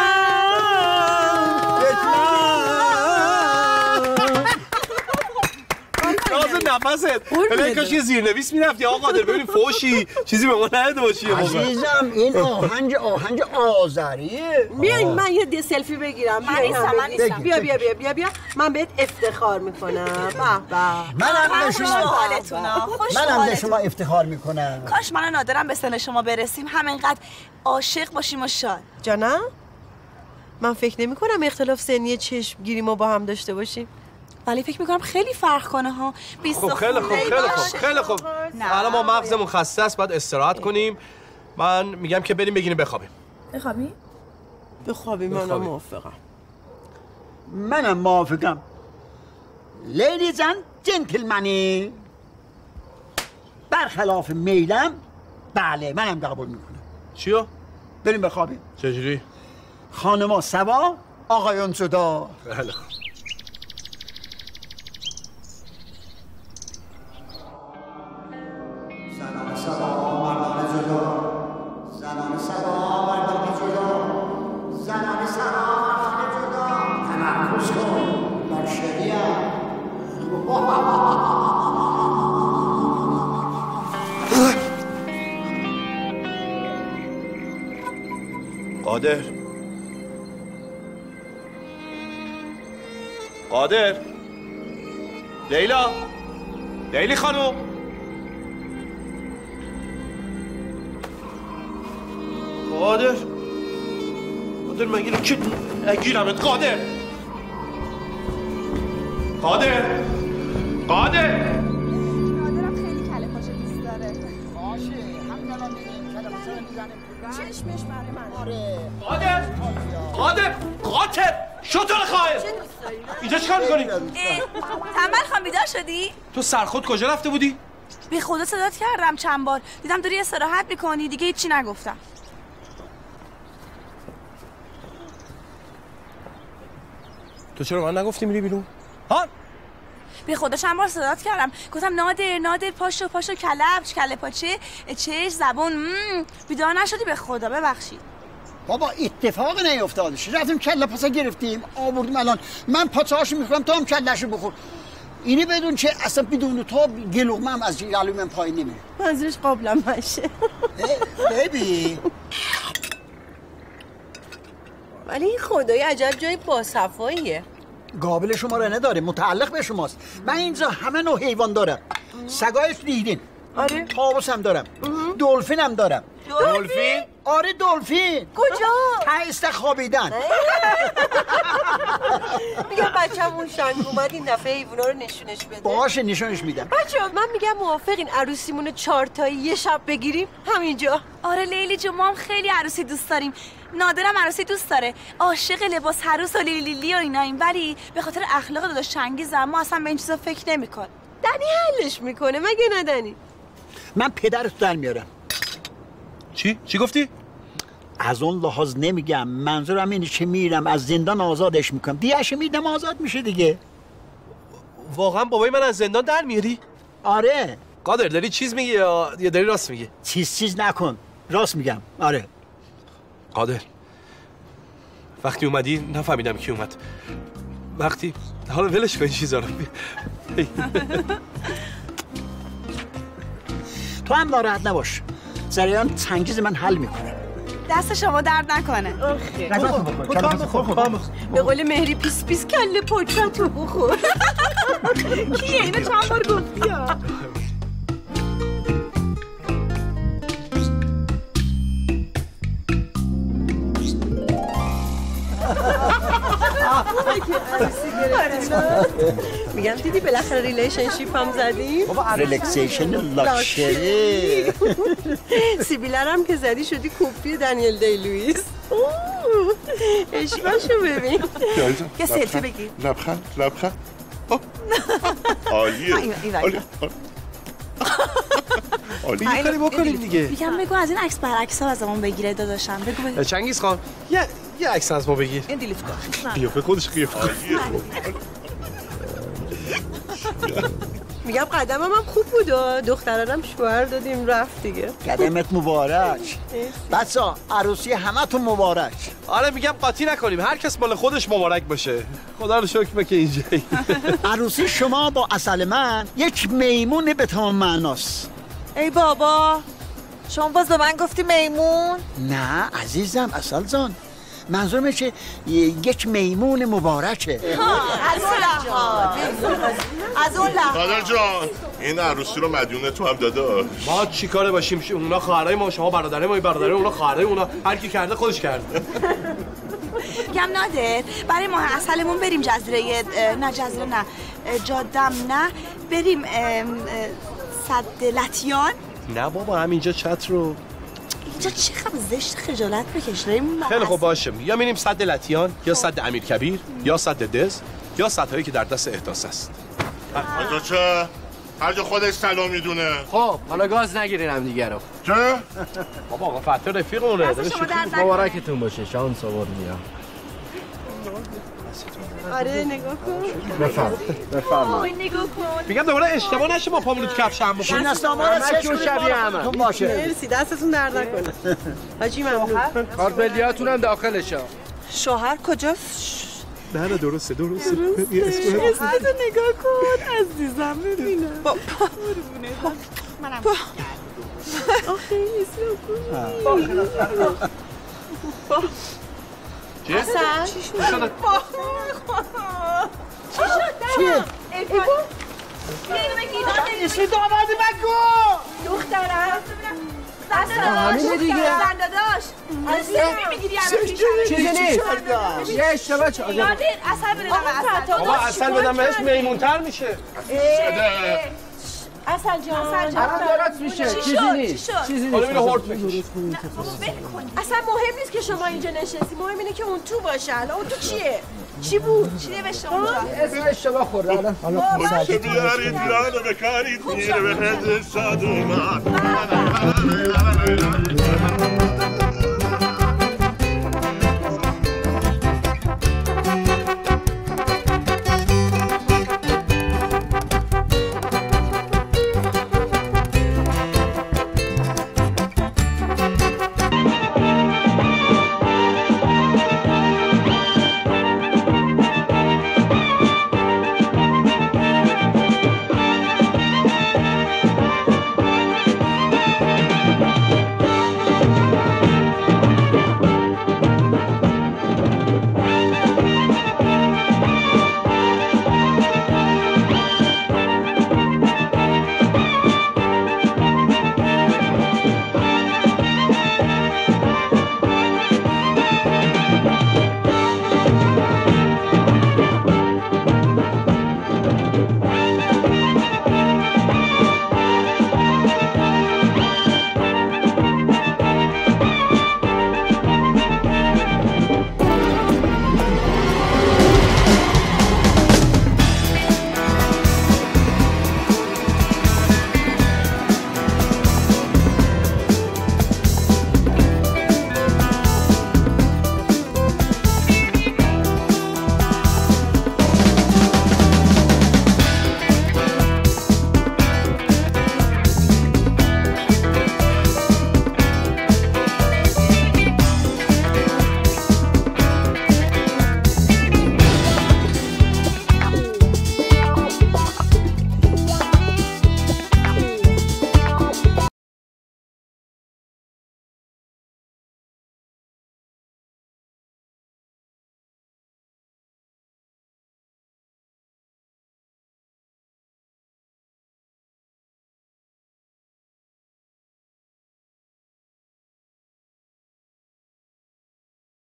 رازو نفست بله کاش یه زیرنویس میرفت یا آقا قادر ببینیم فوشی چیزی به ما نهده باشی. عزیزم این آهنگ آهنگ آذریه. بیاین من یه سلفی بگیرم. من نیستم من نیستم. بیا بیا بیا بیا بیا من بهت افتخار میکنم. به به. منم به شما منم به شما افتخار میکنم. کاش من نادرم به سن شما برسیم همینقدر عاشق باشیم و شاد. جانم من فکر نمی کنم اختلاف سنی چشم گیری ما با هم داشته باشیم، ولی فکر میکنم خیلی فرق کنه ها. خب خیلی خوب خیلی خوب خیلی خوب. الان ما مغزمون خسته است، باید استراحت کنیم. من میگم که بریم بگیریم بخوابیم. بخوابیم؟ بخوابیم. منم موافقم. منم موافقم. Ladies and gentlemen، برخلاف میلم بله منم قبول میکنم. چیو؟ بریم بخوابیم. چجوری؟ خانما سوا آقایون جدا. بله. زنان سوا مردان جدا، زنان سوا مردان جدا، زنان سوا مردان جدا. تمرکز کن بر شریعت، قادر قادر لیلا لیلی خانم قادر قادر مگه که نگیرمت قادر قادر قادر نادرم خیلی کله پاچه دوست داره. باشه همین الان میریم کله پاچه رو میزنیم چشمش برای من. آره قادر قادر قاتل شطور خواهد اینجا چیکار میکنی؟ تنبل خان بیدار شدی؟ تو سرخود کجا رفته بودی؟ به خدا صدات کردم چند بار، دیدم داری استراحت میکنی، دیگه هیچی نگفتم. تو چرا من نگفتی میری بیرون؟ ها؟ به خدا چند بار صدات کردم، گفتم نادر نادر پاشو پاشو کلبش کله پاچه چش زبون مم. بیدار نشدی به خدا ببخشید. بابا اتفاق نیفتادش، رفتیم کله پاچه گرفتیم آوردیم الان من پاچه هاشو میخورم تو هم کلهشو بخور. اینی بدون که اصلا بدون تو گلومه هم از گلوی من پایین نمیره. منظورش قابلم باشه. ببین ولی این خدای عجب جای باصفاییه. قابل شما را نداره، متعلق به شماست. من اینجا همه نوع حیوان دارم. سگایش دیدین؟ آره. طاووس هم دارم. دلفین هم دارم. دلفین؟ آره دلفین. کجا؟ تایست خوابیدن. میگم بچه‌مون شنگ اومد این دفعه حیونا رو نشونش بده. باشه نشونش میدم. بچه‌ها من میگم موافقین عروسیمون چهار تایی یه شب بگیریم همینجا؟ آره لیلی جو، ما هم خیلی عروسی دوست داریم. نادرم عروسی دوست داره، عاشق لباس عروس و لیلی لیلی و ایناییم، ولی به خاطر اخلاق داداش چنگیزم ما اصلا به این چیزا فکر نمی‌کنیم. دنی حلش میکنه مگه نه دنی؟ من پدرت در میارم. چی؟ چی گفتی؟ از اون لحاظ نمیگم، منظورم اینه که میرم از زندان آزادش میکنم، دیگه میدم آزاد میشه دیگه. واقعا بابای من از زندان در میاری؟ آره. قادر داری چیز میگی یا یا داری راست میگی؟ چیز چیز نکن، راست میگم. آره قادر وقتی اومدی نفهمیدم کی اومد. وقتی حالا ولش کن این چیزا رو. تو هم ناراحت نباش، جریان چنگیز من حل میکنه. دست شما درد نکنه. به قول مهری پیس پیس کله پاچه تو بخور. کیه اینو چند بار گفتی؟ میگم دیدی بالاخره ریلیشنشیپ هم زدیم. ریلکسیشن لاکچری. سیبیلر هم که زدی شدی کپی دنیل دی لوئیس. عشقاشو ببین. یه سلفی بگیر. لبخند لبخند. عالیه عالیه عالیه. یه کاری بکنیم دیگه. میگم بگو از این عکس برعکس ها ازمون بگیره داداشم. بگو بگو. چنگیز خان یه یه عکس از ما بگیر. این دیلیت کن. قیافه خودش قیافه. میگم قدمم هم خوب بود و دخترانم شوهر دادیم رفت دیگه. قدمت مبارک. بچا عروسی همه تو مبارک. آره میگم قاطی نکنیم، هر کس مال خودش مبارک باشه. خدا رو شکر که اینجایی. عروسی شما با اصل من یک میمون به تمام معناست. ای بابا شما باز به من گفتی میمون؟ نه عزیزم اصل جان، منظورم چه یک میمون مبارکه. از اون لحاظ از اون لحاظ قادر جان این عروسی رو مدیون تو هم داده. ما چی کاره باشیم؟ اونا خواهرای ما، شما برادرای ما، برادرای اونا خواهرای اونا، هر کی کرده خودش کرده. میگم نادر برای ماه عسلمون بریم جزیره نه جزیره نه جادم نه بریم سد لطیان. نه بابا همینجا چت رو اینجا چه خب زشت خجالت بکش. خیلی خوب باشه، یا میریم سد لطیان یا سد امیرکبیر یا سد دز یا سدهایی که در دست احداث است. آنجا چه؟ هر جا خودش سلام میدونه. خب حالا گاز نگیرین هم دیگه رو. چه؟ بابا آقا فتح رفیقمونه. مبارکتون باشه، شانس آورد میام. آره نگاه کن. بفرم بفرم. آی نگاه کن. میگم دوباره اشتباه نشه ما پامون تو کفش هم بکنیم. شناسنامه رو چک کنید شبیه همه. تو باشه. مرسی دستتون درد نکنه. حاجی ممنون. کارت هم داخلشه. شوهر کجاست؟ نه نه درسته درسته. اسمتو نگاه کن عزیزم ببینم. با منم. آخه اسمو چیه؟ حسن چی شده؟ چی شد؟ چیه؟ ایفون اینو بگیر چی دامادی بگو دخترم همینه دیگه زن داداش عزیزم میگیری چیزی نیست یه اشتباه چه یادین اصل بدم بابا اصل بدم بهش میمونتر میشه اصل جان الان درست میشه چیزی نیست چیزی نیست حالا اینو هورت بکش اصلا مهم نیست که شما اینجا نشستی مهم اینه که اون تو باشه الان اون تو چیه چی بود چی نوشته اونجا اسم اشتباه خورده الان حالا که بیارید یادو بکارید میره به هد شادومان